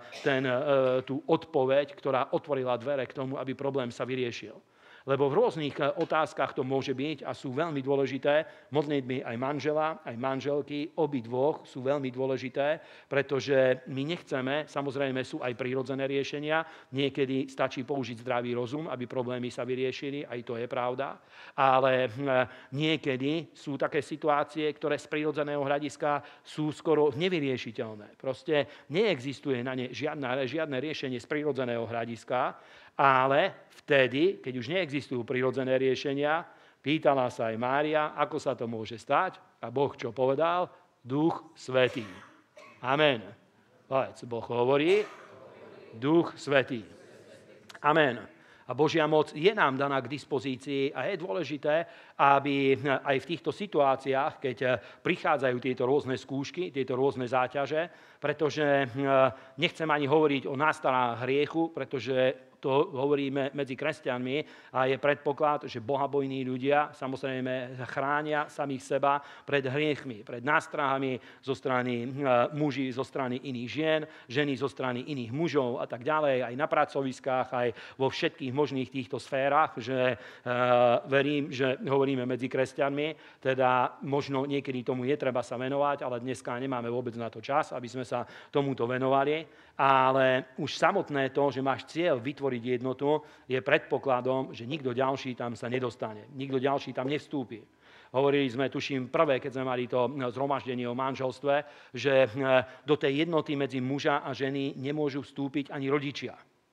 tú odpoveď, ktorá otvorila dvere k tomu, aby problém sa vyriešil. Lebo v rôznych otázkach to môže byť a sú veľmi dôležité. Modlitby aj manžela, aj manželky, obidvoch sú veľmi dôležité, pretože my nechceme, samozrejme sú aj prírodzené riešenia, niekedy stačí použiť zdravý rozum, aby problémy sa vyriešili, aj to je pravda, ale niekedy sú také situácie, ktoré z prírodzeného hľadiska sú skoro nevyriešiteľné. Proste neexistuje na ne žiadne riešenie z prírodzeného hľadiska, ale vtedy, keď už neexistujú prirodzené riešenia, pýtala sa aj Mária, ako sa to môže stať. A Boh čo povedal? Duch Svätý. Amen. Povedz, Boh hovorí, Duch Svätý. Amen. A Božia moc je nám daná k dispozícii a je dôležité, aby aj v týchto situáciách, keď prichádzajú tieto rôzne skúšky, tieto rôzne záťaže, pretože nechcem ani hovoriť o nástarách hriechu, pretože to hovoríme medzi kresťanmi a je predpoklad, že bohabojní ľudia samozrejme chránia samých seba pred hriechmi, pred nástrahami zo strany muží, zo strany iných žien, ženy zo strany iných mužov a tak ďalej, aj na pracoviskách, aj vo všetkých možných týchto sférach, že verím, že hovoríme medzi kresťanmi, teda možno niekedy tomu je treba sa venovať, ale dneska nemáme vôbec na to čas, aby sme sa tomuto venovali, ale už samotné to, že máš cieľ vytvoriť jednotu, je predpokladom, že nikto ďalší tam sa nedostane. Nikto ďalší tam nevstúpi. Hovorili sme, tuším, prvé, keď sme mali to zhromaždenie o manželstve, že do tej jednoty medzi muža a ženy nemôžu vstúpiť ani rodičia.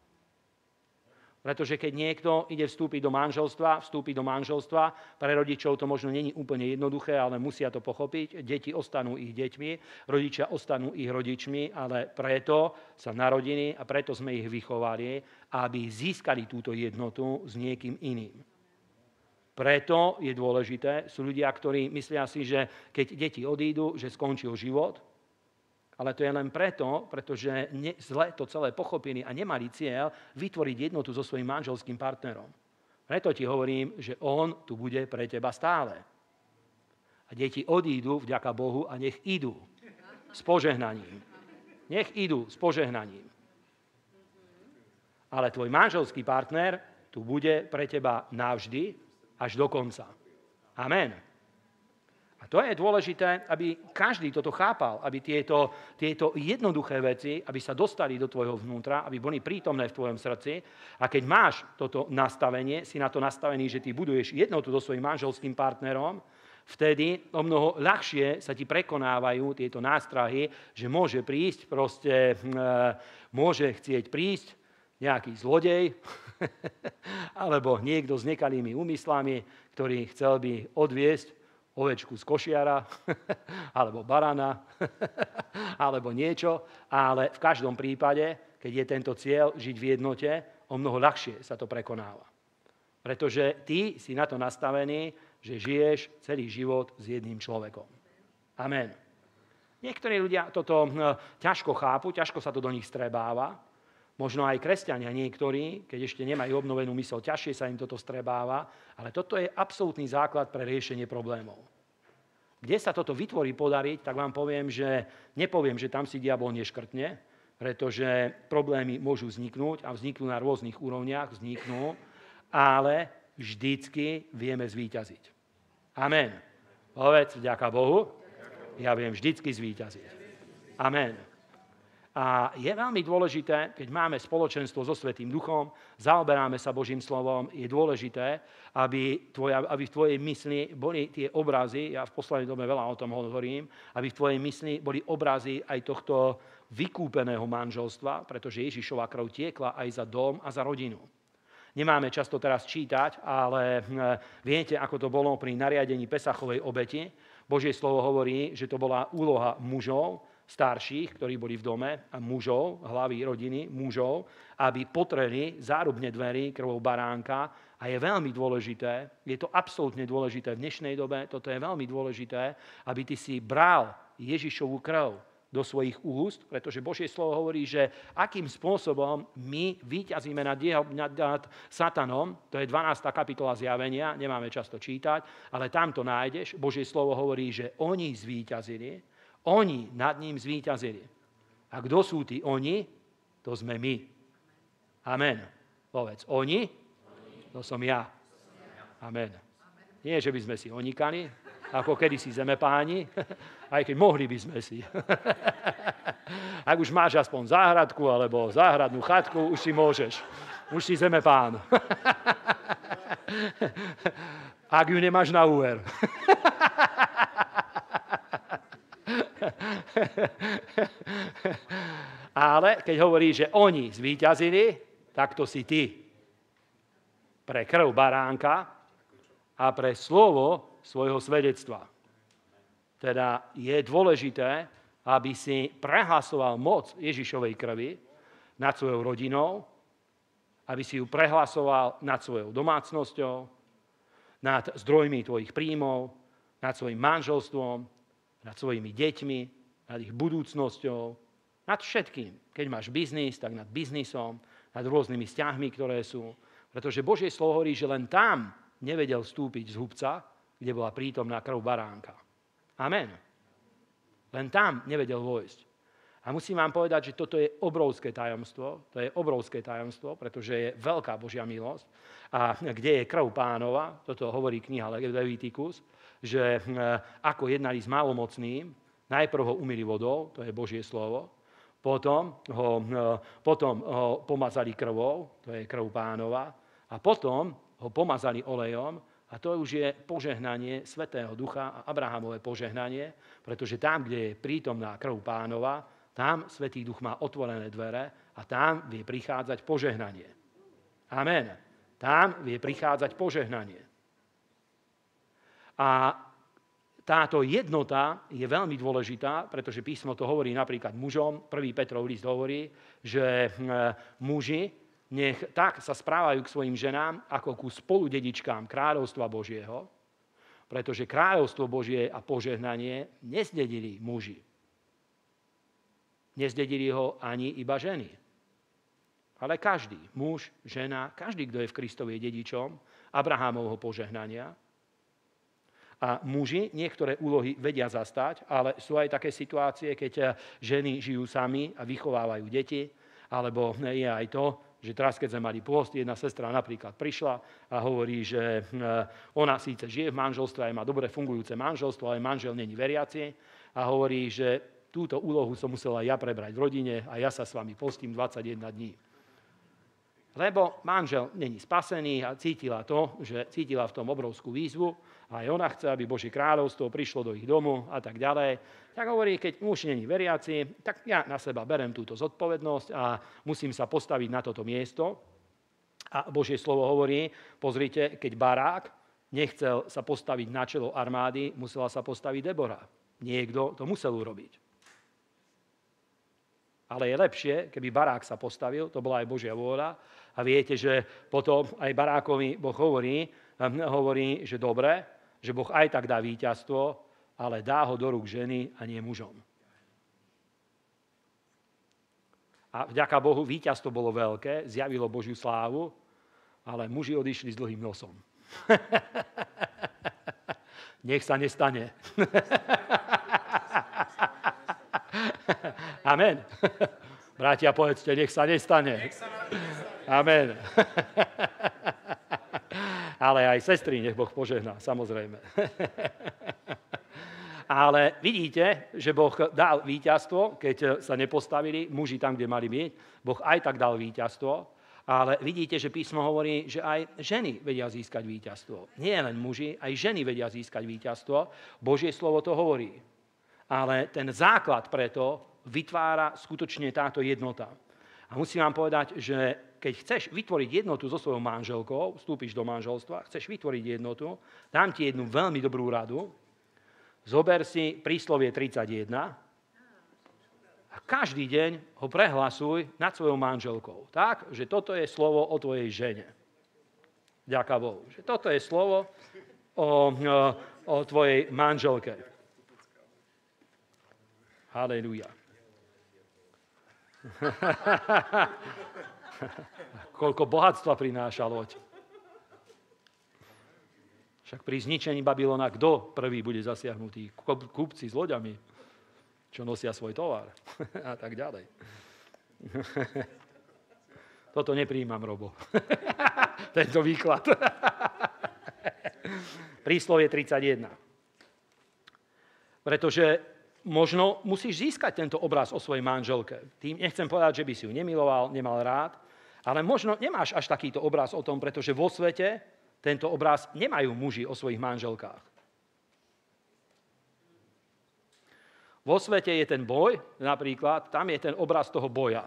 Pretože keď niekto ide vstúpiť do manželstva, pre rodičov to možno nie je úplne jednoduché, ale musia to pochopiť. Deti ostanú ich deťmi, rodičia ostanú ich rodičmi, ale preto sa narodili a preto sme ich vychovali, aby získali túto jednotu s niekým iným. Preto je dôležité, sú ľudia, ktorí myslia si, že keď deti odídu, že skončil život, ale to je len preto, pretože zle to celé pochopili a nemali cieľ vytvoriť jednotu so svojím manželským partnerom. Preto ti hovorím, že on tu bude pre teba stále. A deti odídu, vďaka Bohu, a nech idú s požehnaním. Nech idú s požehnaním. Ale tvoj manželský partner tu bude pre teba navždy až do konca. Amen. A to je dôležité, aby každý toto chápal, aby tieto jednoduché veci, aby sa dostali do tvojho vnútra, aby boli prítomné v tvojom srdci. A keď máš toto nastavenie, si na to nastavený, že ty buduješ jednotu so svojím manželským partnerom, vtedy o mnoho ľahšie sa ti prekonávajú tieto nástrahy, že môže prísť, môže chcieť prísť nejaký zlodej, alebo niekto s nekalými úmyslami, ktorý chcel by odviesť ovečku z košiara, alebo barana, alebo niečo, ale v každom prípade, keď je tento cieľ žiť v jednote, o mnoho ľahšie sa to prekonáva. Pretože ty si na to nastavený, že žiješ celý život s jedným človekom. Amen. Niektorí ľudia toto ťažko chápu, ťažko sa to do nich strebáva. Možno aj kresťania niektorí, keď ešte nemajú obnovenú myseľ, ťažšie sa im toto strebáva, ale toto je absolútny základ pre riešenie problémov. Kde sa toto vytvorí podariť, tak vám poviem, že nepoviem, že tam si diabol neškrtne, pretože problémy môžu vzniknúť a vzniknú na rôznych úrovniach, ale vždycky vieme zvíťaziť. Amen. Povedz, vďaka Bohu, ja viem vždycky zvíťaziť. Amen. A je veľmi dôležité, keď máme spoločenstvo so Svätým Duchom, zaoberáme sa Božím slovom, je dôležité, aby v tvojej mysli boli tie obrazy, ja v poslednej dobe veľa o tom hovorím, aby v tvojej mysli boli obrazy aj tohto vykúpeného manželstva, pretože Ježišova krv tiekla aj za dom a za rodinu. nemáme často teraz čítať, ale viete, ako to bolo pri nariadení Pesachovej obeti. Božie slovo hovorí, že to bola úloha mužov, starších, ktorí boli v dome, a mužov, hlavy rodiny, mužov, aby potreli zárubne dverí krvou baránka. A je veľmi dôležité, je to absolútne dôležité v dnešnej dobe, toto je veľmi dôležité, aby ty si bral Ježišovu krv do svojich úst, pretože Božie slovo hovorí, že akým spôsobom my víťazíme nad satanom, to je 12. kapitola Zjavenia, nemáme často čítať, ale tam to nájdeš. Božie slovo hovorí, že oni zvíťazili, oni nad ním zvíťazili. A kto sú tí oni? To sme my. Amen. Povedz, oni? To som ja. Amen. Nie, že by sme si onikali, ako kedysi zemepáni, aj keď mohli by sme si. Ak už máš aspoň záhradku alebo záhradnú chatku, už si môžeš. Už si zemepán. Ak ju nemáš na úver. Ale keď hovorí, že oni zvíťazili, tak to si ty. Pre krv baránka a pre slovo svojho svedectva. Teda je dôležité, aby si prehlasoval moc Ježišovej krvi nad svojou rodinou, aby si ju prehlasoval nad svojou domácnosťou, nad zdrojmi tvojich príjmov, nad svojim manželstvom, nad svojimi deťmi, nad ich budúcnosťou, nad všetkým. Keď máš biznis, tak nad biznisom, nad rôznymi vzťahmi, ktoré sú. Pretože Božie slovo hovorí, že len tam nevedel vstúpiť z hubca, kde bola prítomná krv baránka. Amen. Len tam nevedel vojsť. A musím vám povedať, že toto je obrovské tajomstvo. To je obrovské tajomstvo, pretože je veľká Božia milosť. A kde je krv Pánova, toto hovorí kniha Leviticus, že ako jednali s malomocným, najprv ho umyli vodou, to je Božie slovo, potom ho pomazali krvou, to je krv Pánova, a potom ho pomazali olejom, a to už je požehnanie Svätého Ducha a Abrahamové požehnanie, pretože tam, kde je prítomná krv Pánova, tam Svätý Duch má otvorené dvere a tam vie prichádzať požehnanie. Amen. Tam vie prichádzať požehnanie. A táto jednota je veľmi dôležitá, pretože písmo to hovorí napríklad mužom. 1. Petrov list hovorí, že muži nech tak sa správajú k svojim ženám, ako ku spoludedičkám kráľovstva Božieho, pretože kráľovstvo Božie a požehnanie nezdedili muži. Nezdedili ho ani iba ženy. Ale každý, muž, žena, každý, kto je v Kristovi, je dedičom Abrahámovho požehnania. A muži niektoré úlohy vedia zastať, ale sú aj také situácie, keď ženy žijú sami a vychovávajú deti, alebo je aj to, že teraz, keď sme mali pôst, jedna sestra napríklad prišla a hovorí, že ona síce žije v manželstve a má dobre fungujúce manželstvo, ale manžel není veriaci a hovorí, že túto úlohu som musela ja prebrať v rodine a ja sa s vami postím 21 dní. Lebo manžel není spasený a cítila v tom obrovskú výzvu a aj ona chce, aby Božie kráľovstvo prišlo do ich domu a tak ďalej. Tak hovorí, keď muž není veriaci, tak ja na seba berem túto zodpovednosť a musím sa postaviť na toto miesto. A Božie slovo hovorí, pozrite, keď Barák nechcel sa postaviť na čelo armády, musela sa postaviť Debora. Niekto to musel urobiť. Ale je lepšie, keby Barák sa postavil, to bola aj Božia vôľa. A viete, že potom aj Barákovi Boh hovorí, že dobre, že Boh aj tak dá víťazstvo, ale dá ho do rúk ženy a nie mužom. A vďaka Bohu víťazstvo bolo veľké, zjavilo Božiu slávu, ale muži odišli s dlhým nosom. Nech sa nestane. Amen. Bratia, povedzte, nech sa nestane. Amen. Ale aj sestry, nech Boh požehná, samozrejme. Ale vidíte, že Boh dal víťazstvo, keď sa nepostavili muži tam, kde mali byť. Boh aj tak dal víťazstvo, ale vidíte, že písmo hovorí, že aj ženy vedia získať víťazstvo. Nie len muži, aj ženy vedia získať víťazstvo. Božie slovo to hovorí. Ale ten základ preto vytvára skutočne táto jednota. A musím vám povedať, že keď chceš vytvoriť jednotu so svojou manželkou, vstúpiš do manželstva, chceš vytvoriť jednotu, dám ti jednu veľmi dobrú radu. Zober si príslovie 31 a každý deň ho prehlasuj nad svojou manželkou. Tak, že toto je slovo o tvojej žene. Ďaká Bohu. Že toto je slovo o tvojej manželke. Halelúja. Koľko bohatstva prináša loď. Však pri zničení Babylona kto prvý bude zasiahnutý? Kupci s loďami, čo nosia svoj tovar a tak ďalej. Toto nepríjmam, Robo. Tento výklad. Príslovie 31. Pretože možno musíš získať tento obraz o svojej manželke. Tým nechcem povedať, že by si ju nemiloval, nemal rád, ale možno nemáš až takýto obraz o tom, pretože vo svete tento obraz nemajú muži o svojich manželkách. Vo svete je ten boj, napríklad, tam je ten obraz toho boja.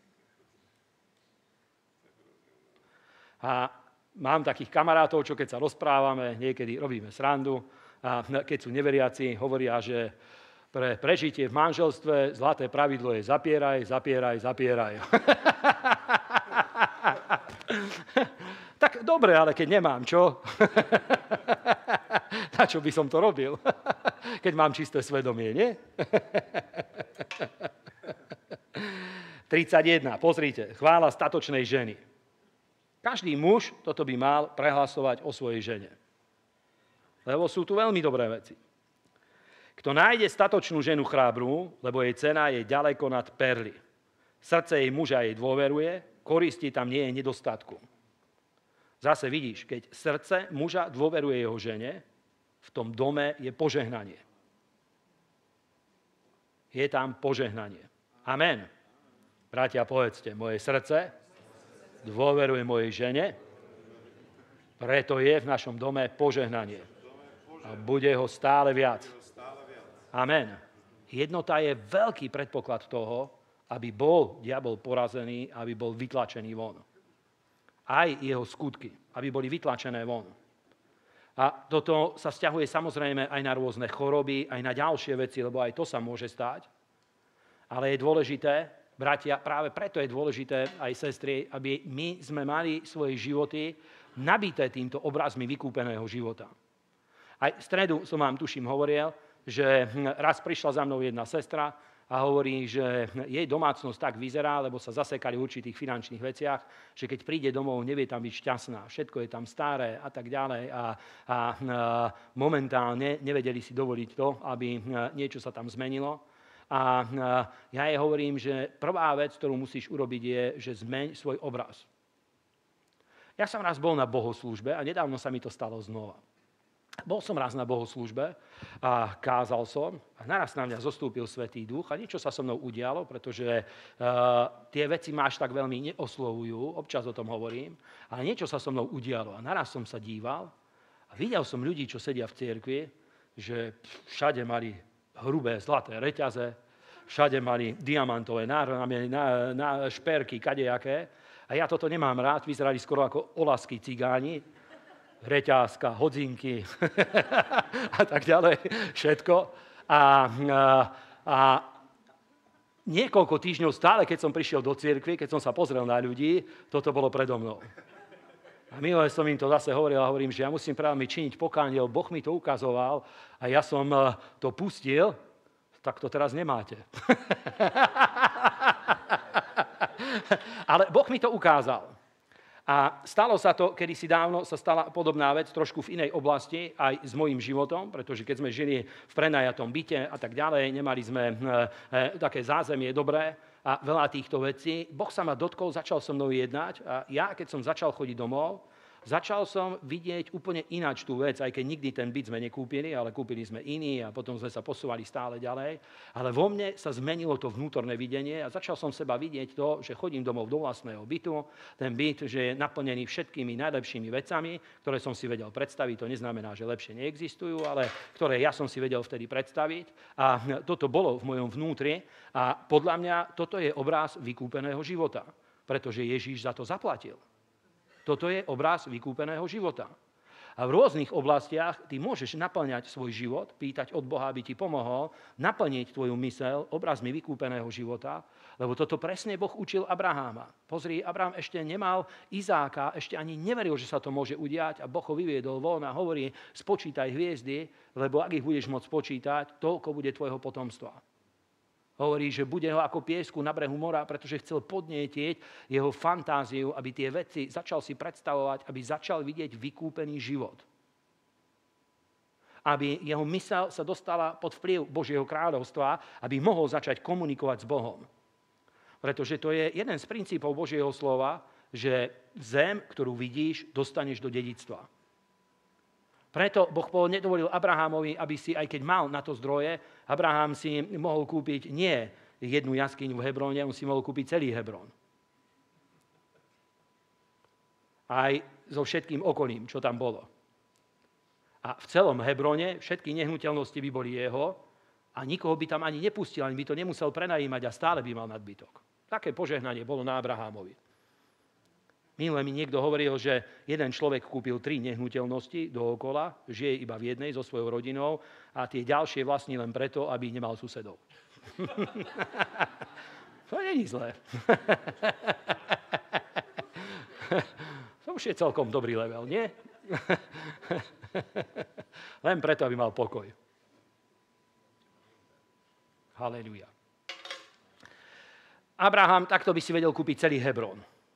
A mám takých kamarátov, čo keď sa rozprávame, niekedy robíme srandu, a keď sú neveriaci, hovoria, že pre prežitie v manželstve zlaté pravidlo je zapieraj, zapieraj, zapieraj. Tak dobre, ale keď nemám, čo? Na čo by som to robil? Keď mám čisté svedomie, nie? 31, pozrite, chvála statočnej ženy. Každý muž toto by mal prehlasovať o svojej žene. Lebo sú tu veľmi dobré veci. Kto nájde statočnú ženu chrábrú, lebo jej cena je ďaleko nad perly. Srdce jej muža jej dôveruje, koristi tam nie je nedostatku. Zase vidíš, keď srdce muža dôveruje jeho žene, v tom dome je požehnanie. Je tam požehnanie. Amen. Bratia, povedzte, moje srdce dôveruje mojej žene, preto je v našom dome požehnanie. A bude ho stále viac. Amen. Jednota je veľký predpoklad toho, aby bol diabol porazený, aby bol vytlačený von. Aj jeho skutky, aby boli vytlačené von. A toto sa vzťahuje samozrejme aj na rôzne choroby, aj na ďalšie veci, lebo aj to sa môže stať. Ale je dôležité, bratia, práve preto je dôležité aj sestry, aby my sme mali svoje životy nabité týmto obrazmi vykúpeného života. Aj v stredu som vám, tuším, hovoril, že raz prišla za mnou jedna sestra a hovorí, že jej domácnosť tak vyzerá, lebo sa zasekali v určitých finančných veciach, že keď príde domov, nevie tam byť šťastná. Všetko je tam staré a tak ďalej a momentálne nevedeli si dovoliť to, aby niečo sa tam zmenilo. A ja jej hovorím, že prvá vec, ktorú musíš urobiť, je, že zmeň svoj obraz. Ja som raz bol na bohoslúžbe a nedávno sa mi to stalo znova. Bol som raz na bohoslúžbe a kázal som a naraz na mňa zostúpil Svätý Duch a niečo sa so mnou udialo, pretože tie veci ma až tak veľmi neoslovujú, občas o tom hovorím, ale niečo sa so mnou udialo a naraz som sa díval a videl som ľudí, čo sedia v cirkvi, že všade mali hrubé zlaté reťaze, všade mali diamantové šperky, kadejaké a ja toto nemám rád, vyzerali skoro ako olaskí cigáni, reťázka, hodzinky a tak ďalej, všetko. A niekoľko týždňov stále, keď som prišiel do cirkvi, keď som sa pozrel na ľudí, toto bolo predo mnou. A minule som im to zase hovoril a hovorím, že ja musím práve činiť pokánie, Boh mi to ukazoval a ja som to pustil, tak to teraz nemáte. Ale Boh mi to ukázal. A stalo sa to, kedysi dávno sa stala podobná vec, trošku v inej oblasti, aj s mojím životom, pretože keď sme žili v prenajatom byte a tak ďalej, nemali sme také zázemie dobré a veľa týchto vecí, Boh sa ma dotkol, začal so mnou jednať a ja, keď som začal chodiť domov, začal som vidieť úplne ináč tú vec, aj keď nikdy ten byt sme nekúpili, ale kúpili sme iný a potom sme sa posúvali stále ďalej. Ale vo mne sa zmenilo to vnútorné videnie a začal som seba vidieť to, že chodím domov do vlastného bytu, ten byt, že je naplnený všetkými najlepšími vecami, ktoré som si vedel predstaviť. To neznamená, že lepšie neexistujú, ale ktoré ja som si vedel vtedy predstaviť. A toto bolo v mojom vnútri a podľa mňa toto je obraz vykúpeného života. pretože Ježíš za to zaplatil. Toto je obraz vykúpeného života. A v rôznych oblastiach ty môžeš naplňať svoj život, pýtať od Boha, aby ti pomohol, naplniť tvoju myseľ obrazmi vykúpeného života, lebo toto presne Boh učil Abraháma. Pozri, Abraham ešte nemal Izáka, ešte ani neveril, že sa to môže udiať a Boh ho vyviedol von a hovorí, spočítaj hviezdy, lebo ak ich budeš môcť spočítať, toľko bude tvojho potomstva. Hovorí, že bude ho ako piesku na brehu mora, pretože chcel podnietieť jeho fantáziu, aby tie veci začal si predstavovať, aby začal vidieť vykúpený život. Aby jeho myseľ sa dostala pod vplyv Božieho kráľovstva, aby mohol začať komunikovať s Bohom. Pretože to je jeden z princípov Božieho slova, že zem, ktorú vidíš, dostaneš do dedičstva. Preto Boh nedovolil Abrahámovi, aby si, aj keď mal na to zdroje, Abraham si mohol kúpiť nie jednu jaskyňu v Hebróne, on si mohol kúpiť celý Hebrón. Aj so všetkým okolím, čo tam bolo. A v celom Hebróne všetky nehnuteľnosti by boli jeho a nikoho by tam ani nepustil, ani by to nemusel prenajímať a stále by mal nadbytok. Také požehnanie bolo na Abrahámovi. Minule mi niekto hovoril, že jeden človek kúpil 3 nehnuteľnosti dookola, žije iba v jednej so svojou rodinou a tie ďalšie vlastní len preto, aby nemal susedov. To nie je zlé. To už je celkom dobrý level, nie? Len preto, aby mal pokoj. Halelujá. Abraham takto by si vedel kúpiť celý Hebrón.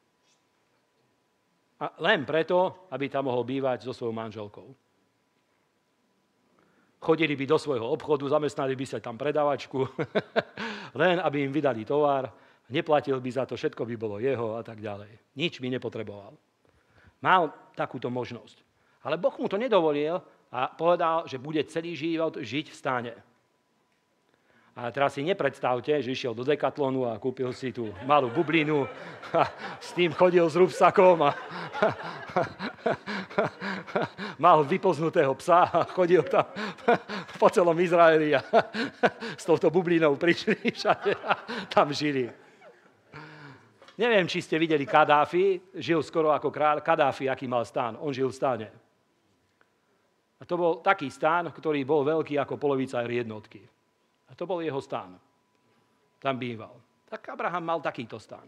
A len preto, aby tam mohol bývať so svojou manželkou. Chodili by do svojho obchodu, zamestnali by sa tam predavačku, len aby im vydali tovar, neplatil by za to, všetko by bolo jeho a tak ďalej. Nič by nepotreboval. Mal takúto možnosť. Ale Boh mu to nedovolil a povedal, že bude celý život žiť v stáne. A teraz si nepredstavte, že išiel do Decathlonu a kúpil si tú malú bublinu a s tým chodil s rúbsakom a mal vypoznutého psa a chodil tam po celom Izraeli a s touto bublinou prišli všade a tam žili. Neviem, či ste videli Kadáfi, žil skoro ako kráľ. Kadáfi, aký mal stán, on žil v stáne. A to bol taký stán, ktorý bol veľký ako polovica jednotky. A to bol jeho stán. Tam býval. Tak Abraham mal takýto stán.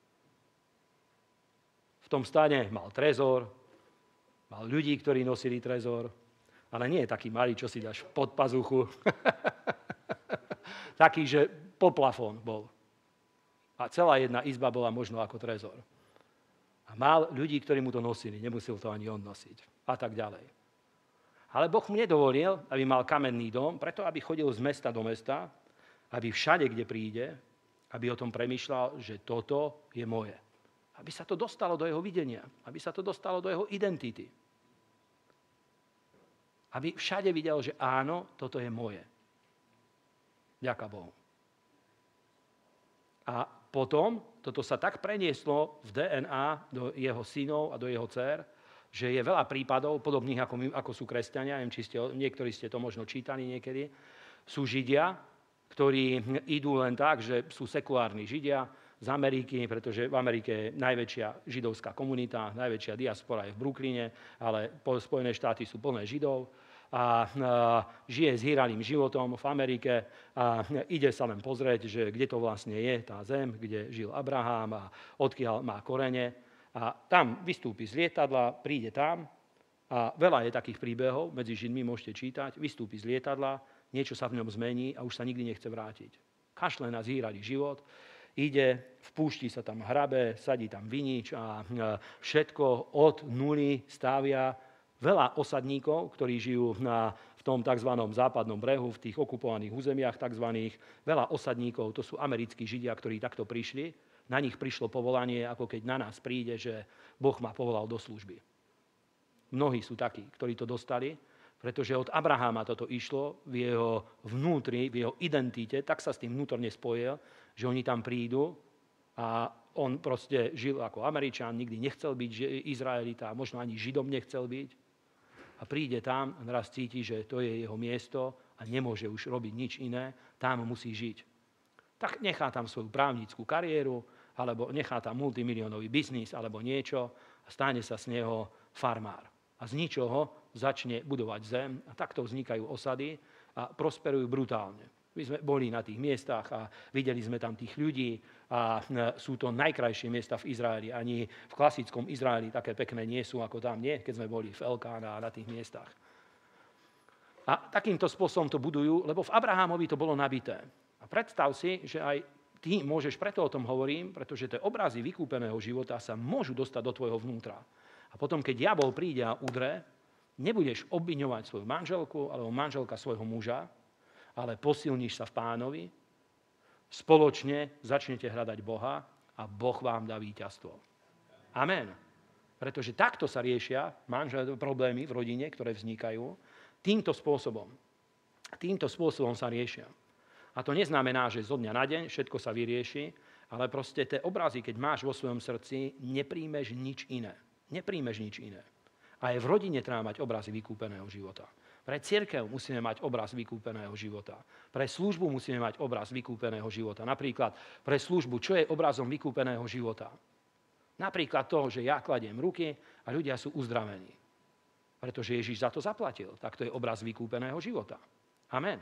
V tom stane mal trezor, mal ľudí, ktorí nosili trezor, ale nie je taký malý, čo si dáš pod pazuchu. Taký, že po plafón bol. A celá jedna izba bola možno ako trezor. A mal ľudí, ktorí mu to nosili, nemusel to ani on nosiť. A tak ďalej. Ale Boh mu nedovolil, aby mal kamenný dom, preto aby chodil z mesta do mesta, aby všade, kde príde, aby o tom premýšľal, že toto je moje. Aby sa to dostalo do jeho videnia, aby sa to dostalo do jeho identity. Aby všade videl, že áno, toto je moje. Ďaká Bohu. A potom toto sa tak prenieslo v DNA do jeho synov a do jeho dcér, že je veľa prípadov, podobných ako sú kresťania, neviem, či niektorí ste to možno čítali niekedy, sú Židia, ktorí idú len tak, že sú sekulárni Židia z Ameriky, pretože v Amerike je najväčšia židovská komunita, najväčšia diaspora je v Brooklyne, ale Spojené štáty sú plné Židov a žije zhýraným životom v Amerike a ide sa len pozrieť, že kde to vlastne je, tá zem, kde žil Abraham a odkiaľ má korene. A tam vystúpi z lietadla, príde tam a veľa je takých príbehov, medzi Židmi môžete čítať, vystúpi z lietadla, niečo sa v ňom zmení a už sa nikdy nechce vrátiť. Kašle na zhýralý život, ide, v púšti sa tam hrabe, sadí tam vinič a všetko od nuly stavia veľa osadníkov, ktorí žijú v tom tzv. Západnom brehu, v tých okupovaných územiach tzv. Veľa osadníkov, to sú americkí Židia, ktorí takto prišli. Na nich prišlo povolanie, ako keď na nás príde, že Boh ma povolal do služby. Mnohí sú takí, ktorí to dostali, pretože od Abraháma toto išlo v jeho vnútri, v jeho identite, tak sa s tým vnútorne spojil, že oni tam prídu a on proste žil ako Američan, nikdy nechcel byť Izraelita, možno ani Židom nechcel byť. A príde tam a raz cíti, že to je jeho miesto a nemôže už robiť nič iné, tam musí žiť. Tak nechá tam svoju právnickú kariéru alebo nechá tam multimiliónový biznis, alebo niečo a stane sa z neho farmár. A z ničoho začne budovať zem a takto vznikajú osady a prosperujú brutálne. My sme boli na tých miestach a videli sme tam tých ľudí a sú to najkrajšie miesta v Izraeli. Ani v klasickom Izraeli také pekné nie sú ako tam, nie? Keď sme boli v Elkána a na tých miestach. A takýmto spôsobom to budujú, lebo v Abrahámovi to bolo nabité. A predstav si, že aj ty môžeš, preto o tom hovorím, pretože tie obrazy vykúpeného života sa môžu dostať do tvojho vnútra. A potom, keď diabol príde a udre, nebudeš obviňovať svoju manželku alebo manželka svojho muža, ale posilníš sa v Pánovi, spoločne začnete hľadať Boha a Boh vám dá víťazstvo. Amen. Pretože takto sa riešia problémy v rodine, ktoré vznikajú, týmto spôsobom. Týmto spôsobom sa riešia. A to neznamená, že zo dňa na deň všetko sa vyrieši, ale proste tie obrazy, keď máš vo svojom srdci, nepríjmeš nič iné. Nepríjmeš nič iné. A aj v rodine treba mať obrazy vykúpeného života. Pre cirkev musíme mať obraz vykúpeného života. Pre službu musíme mať obraz vykúpeného života. Napríklad pre službu, čo je obrazom vykúpeného života? Napríklad to, že ja kladiem ruky a ľudia sú uzdravení. Pretože Ježiš za to zaplatil. Tak to je obraz vykúpeného života. Amen.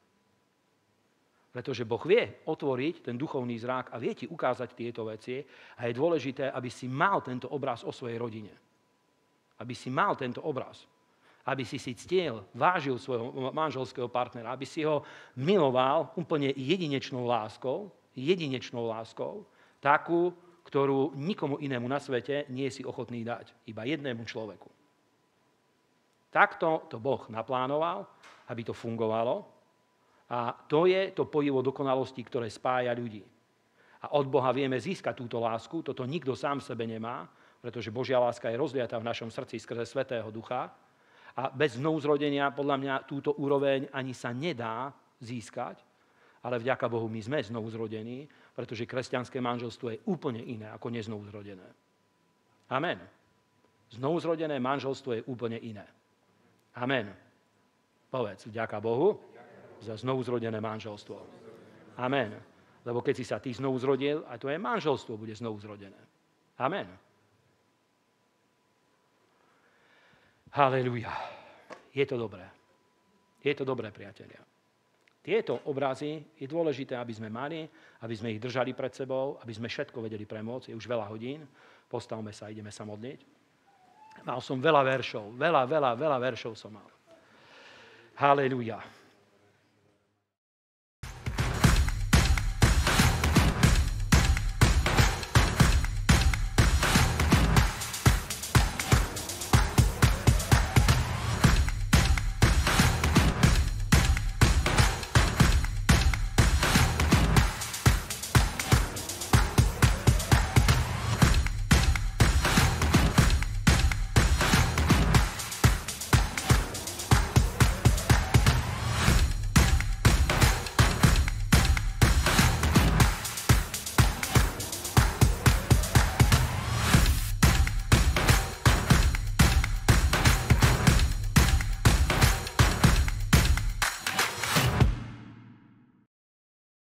Pretože Boh vie otvoriť ten duchovný zrak a vie ti ukázať tieto veci a je dôležité, aby si mal tento obraz o svojej rodine. Aby si mal tento obraz. Aby si ctil, vážil svojho manželského partnera, aby si ho miloval úplne jedinečnou láskou, takú, ktorú nikomu inému na svete nie si ochotný dať, iba jednému človeku. Takto to Boh naplánoval, aby to fungovalo a to je to pojivo dokonalosti, ktoré spája ľudí. A od Boha vieme získať túto lásku, toto nikto sám v sebe nemá, pretože Božia láska je rozliatá v našom srdci skrze Svätého Ducha. A bez znovuzrodenia, podľa mňa, túto úroveň ani sa nedá získať, ale vďaka Bohu my sme znovuzrodení, pretože kresťanské manželstvo je úplne iné ako neznovuzrodené. Amen. Znovuzrodené manželstvo je úplne iné. Amen. Povedz, vďaka Bohu za znovuzrodené manželstvo. Amen. Lebo keď si sa ty znovuzrodil, aj tvoje manželstvo bude znovuzrodené. Amen. Halelujá. Je to dobré. Je to dobré, priatelia. Tieto obrazy je dôležité, aby sme mali, aby sme ich držali pred sebou, aby sme všetko vedeli premôcť. Je už veľa hodín. Postavme sa, ideme sa modliť. Mal som veľa veršov. Veľa veršov som mal. Halelujá.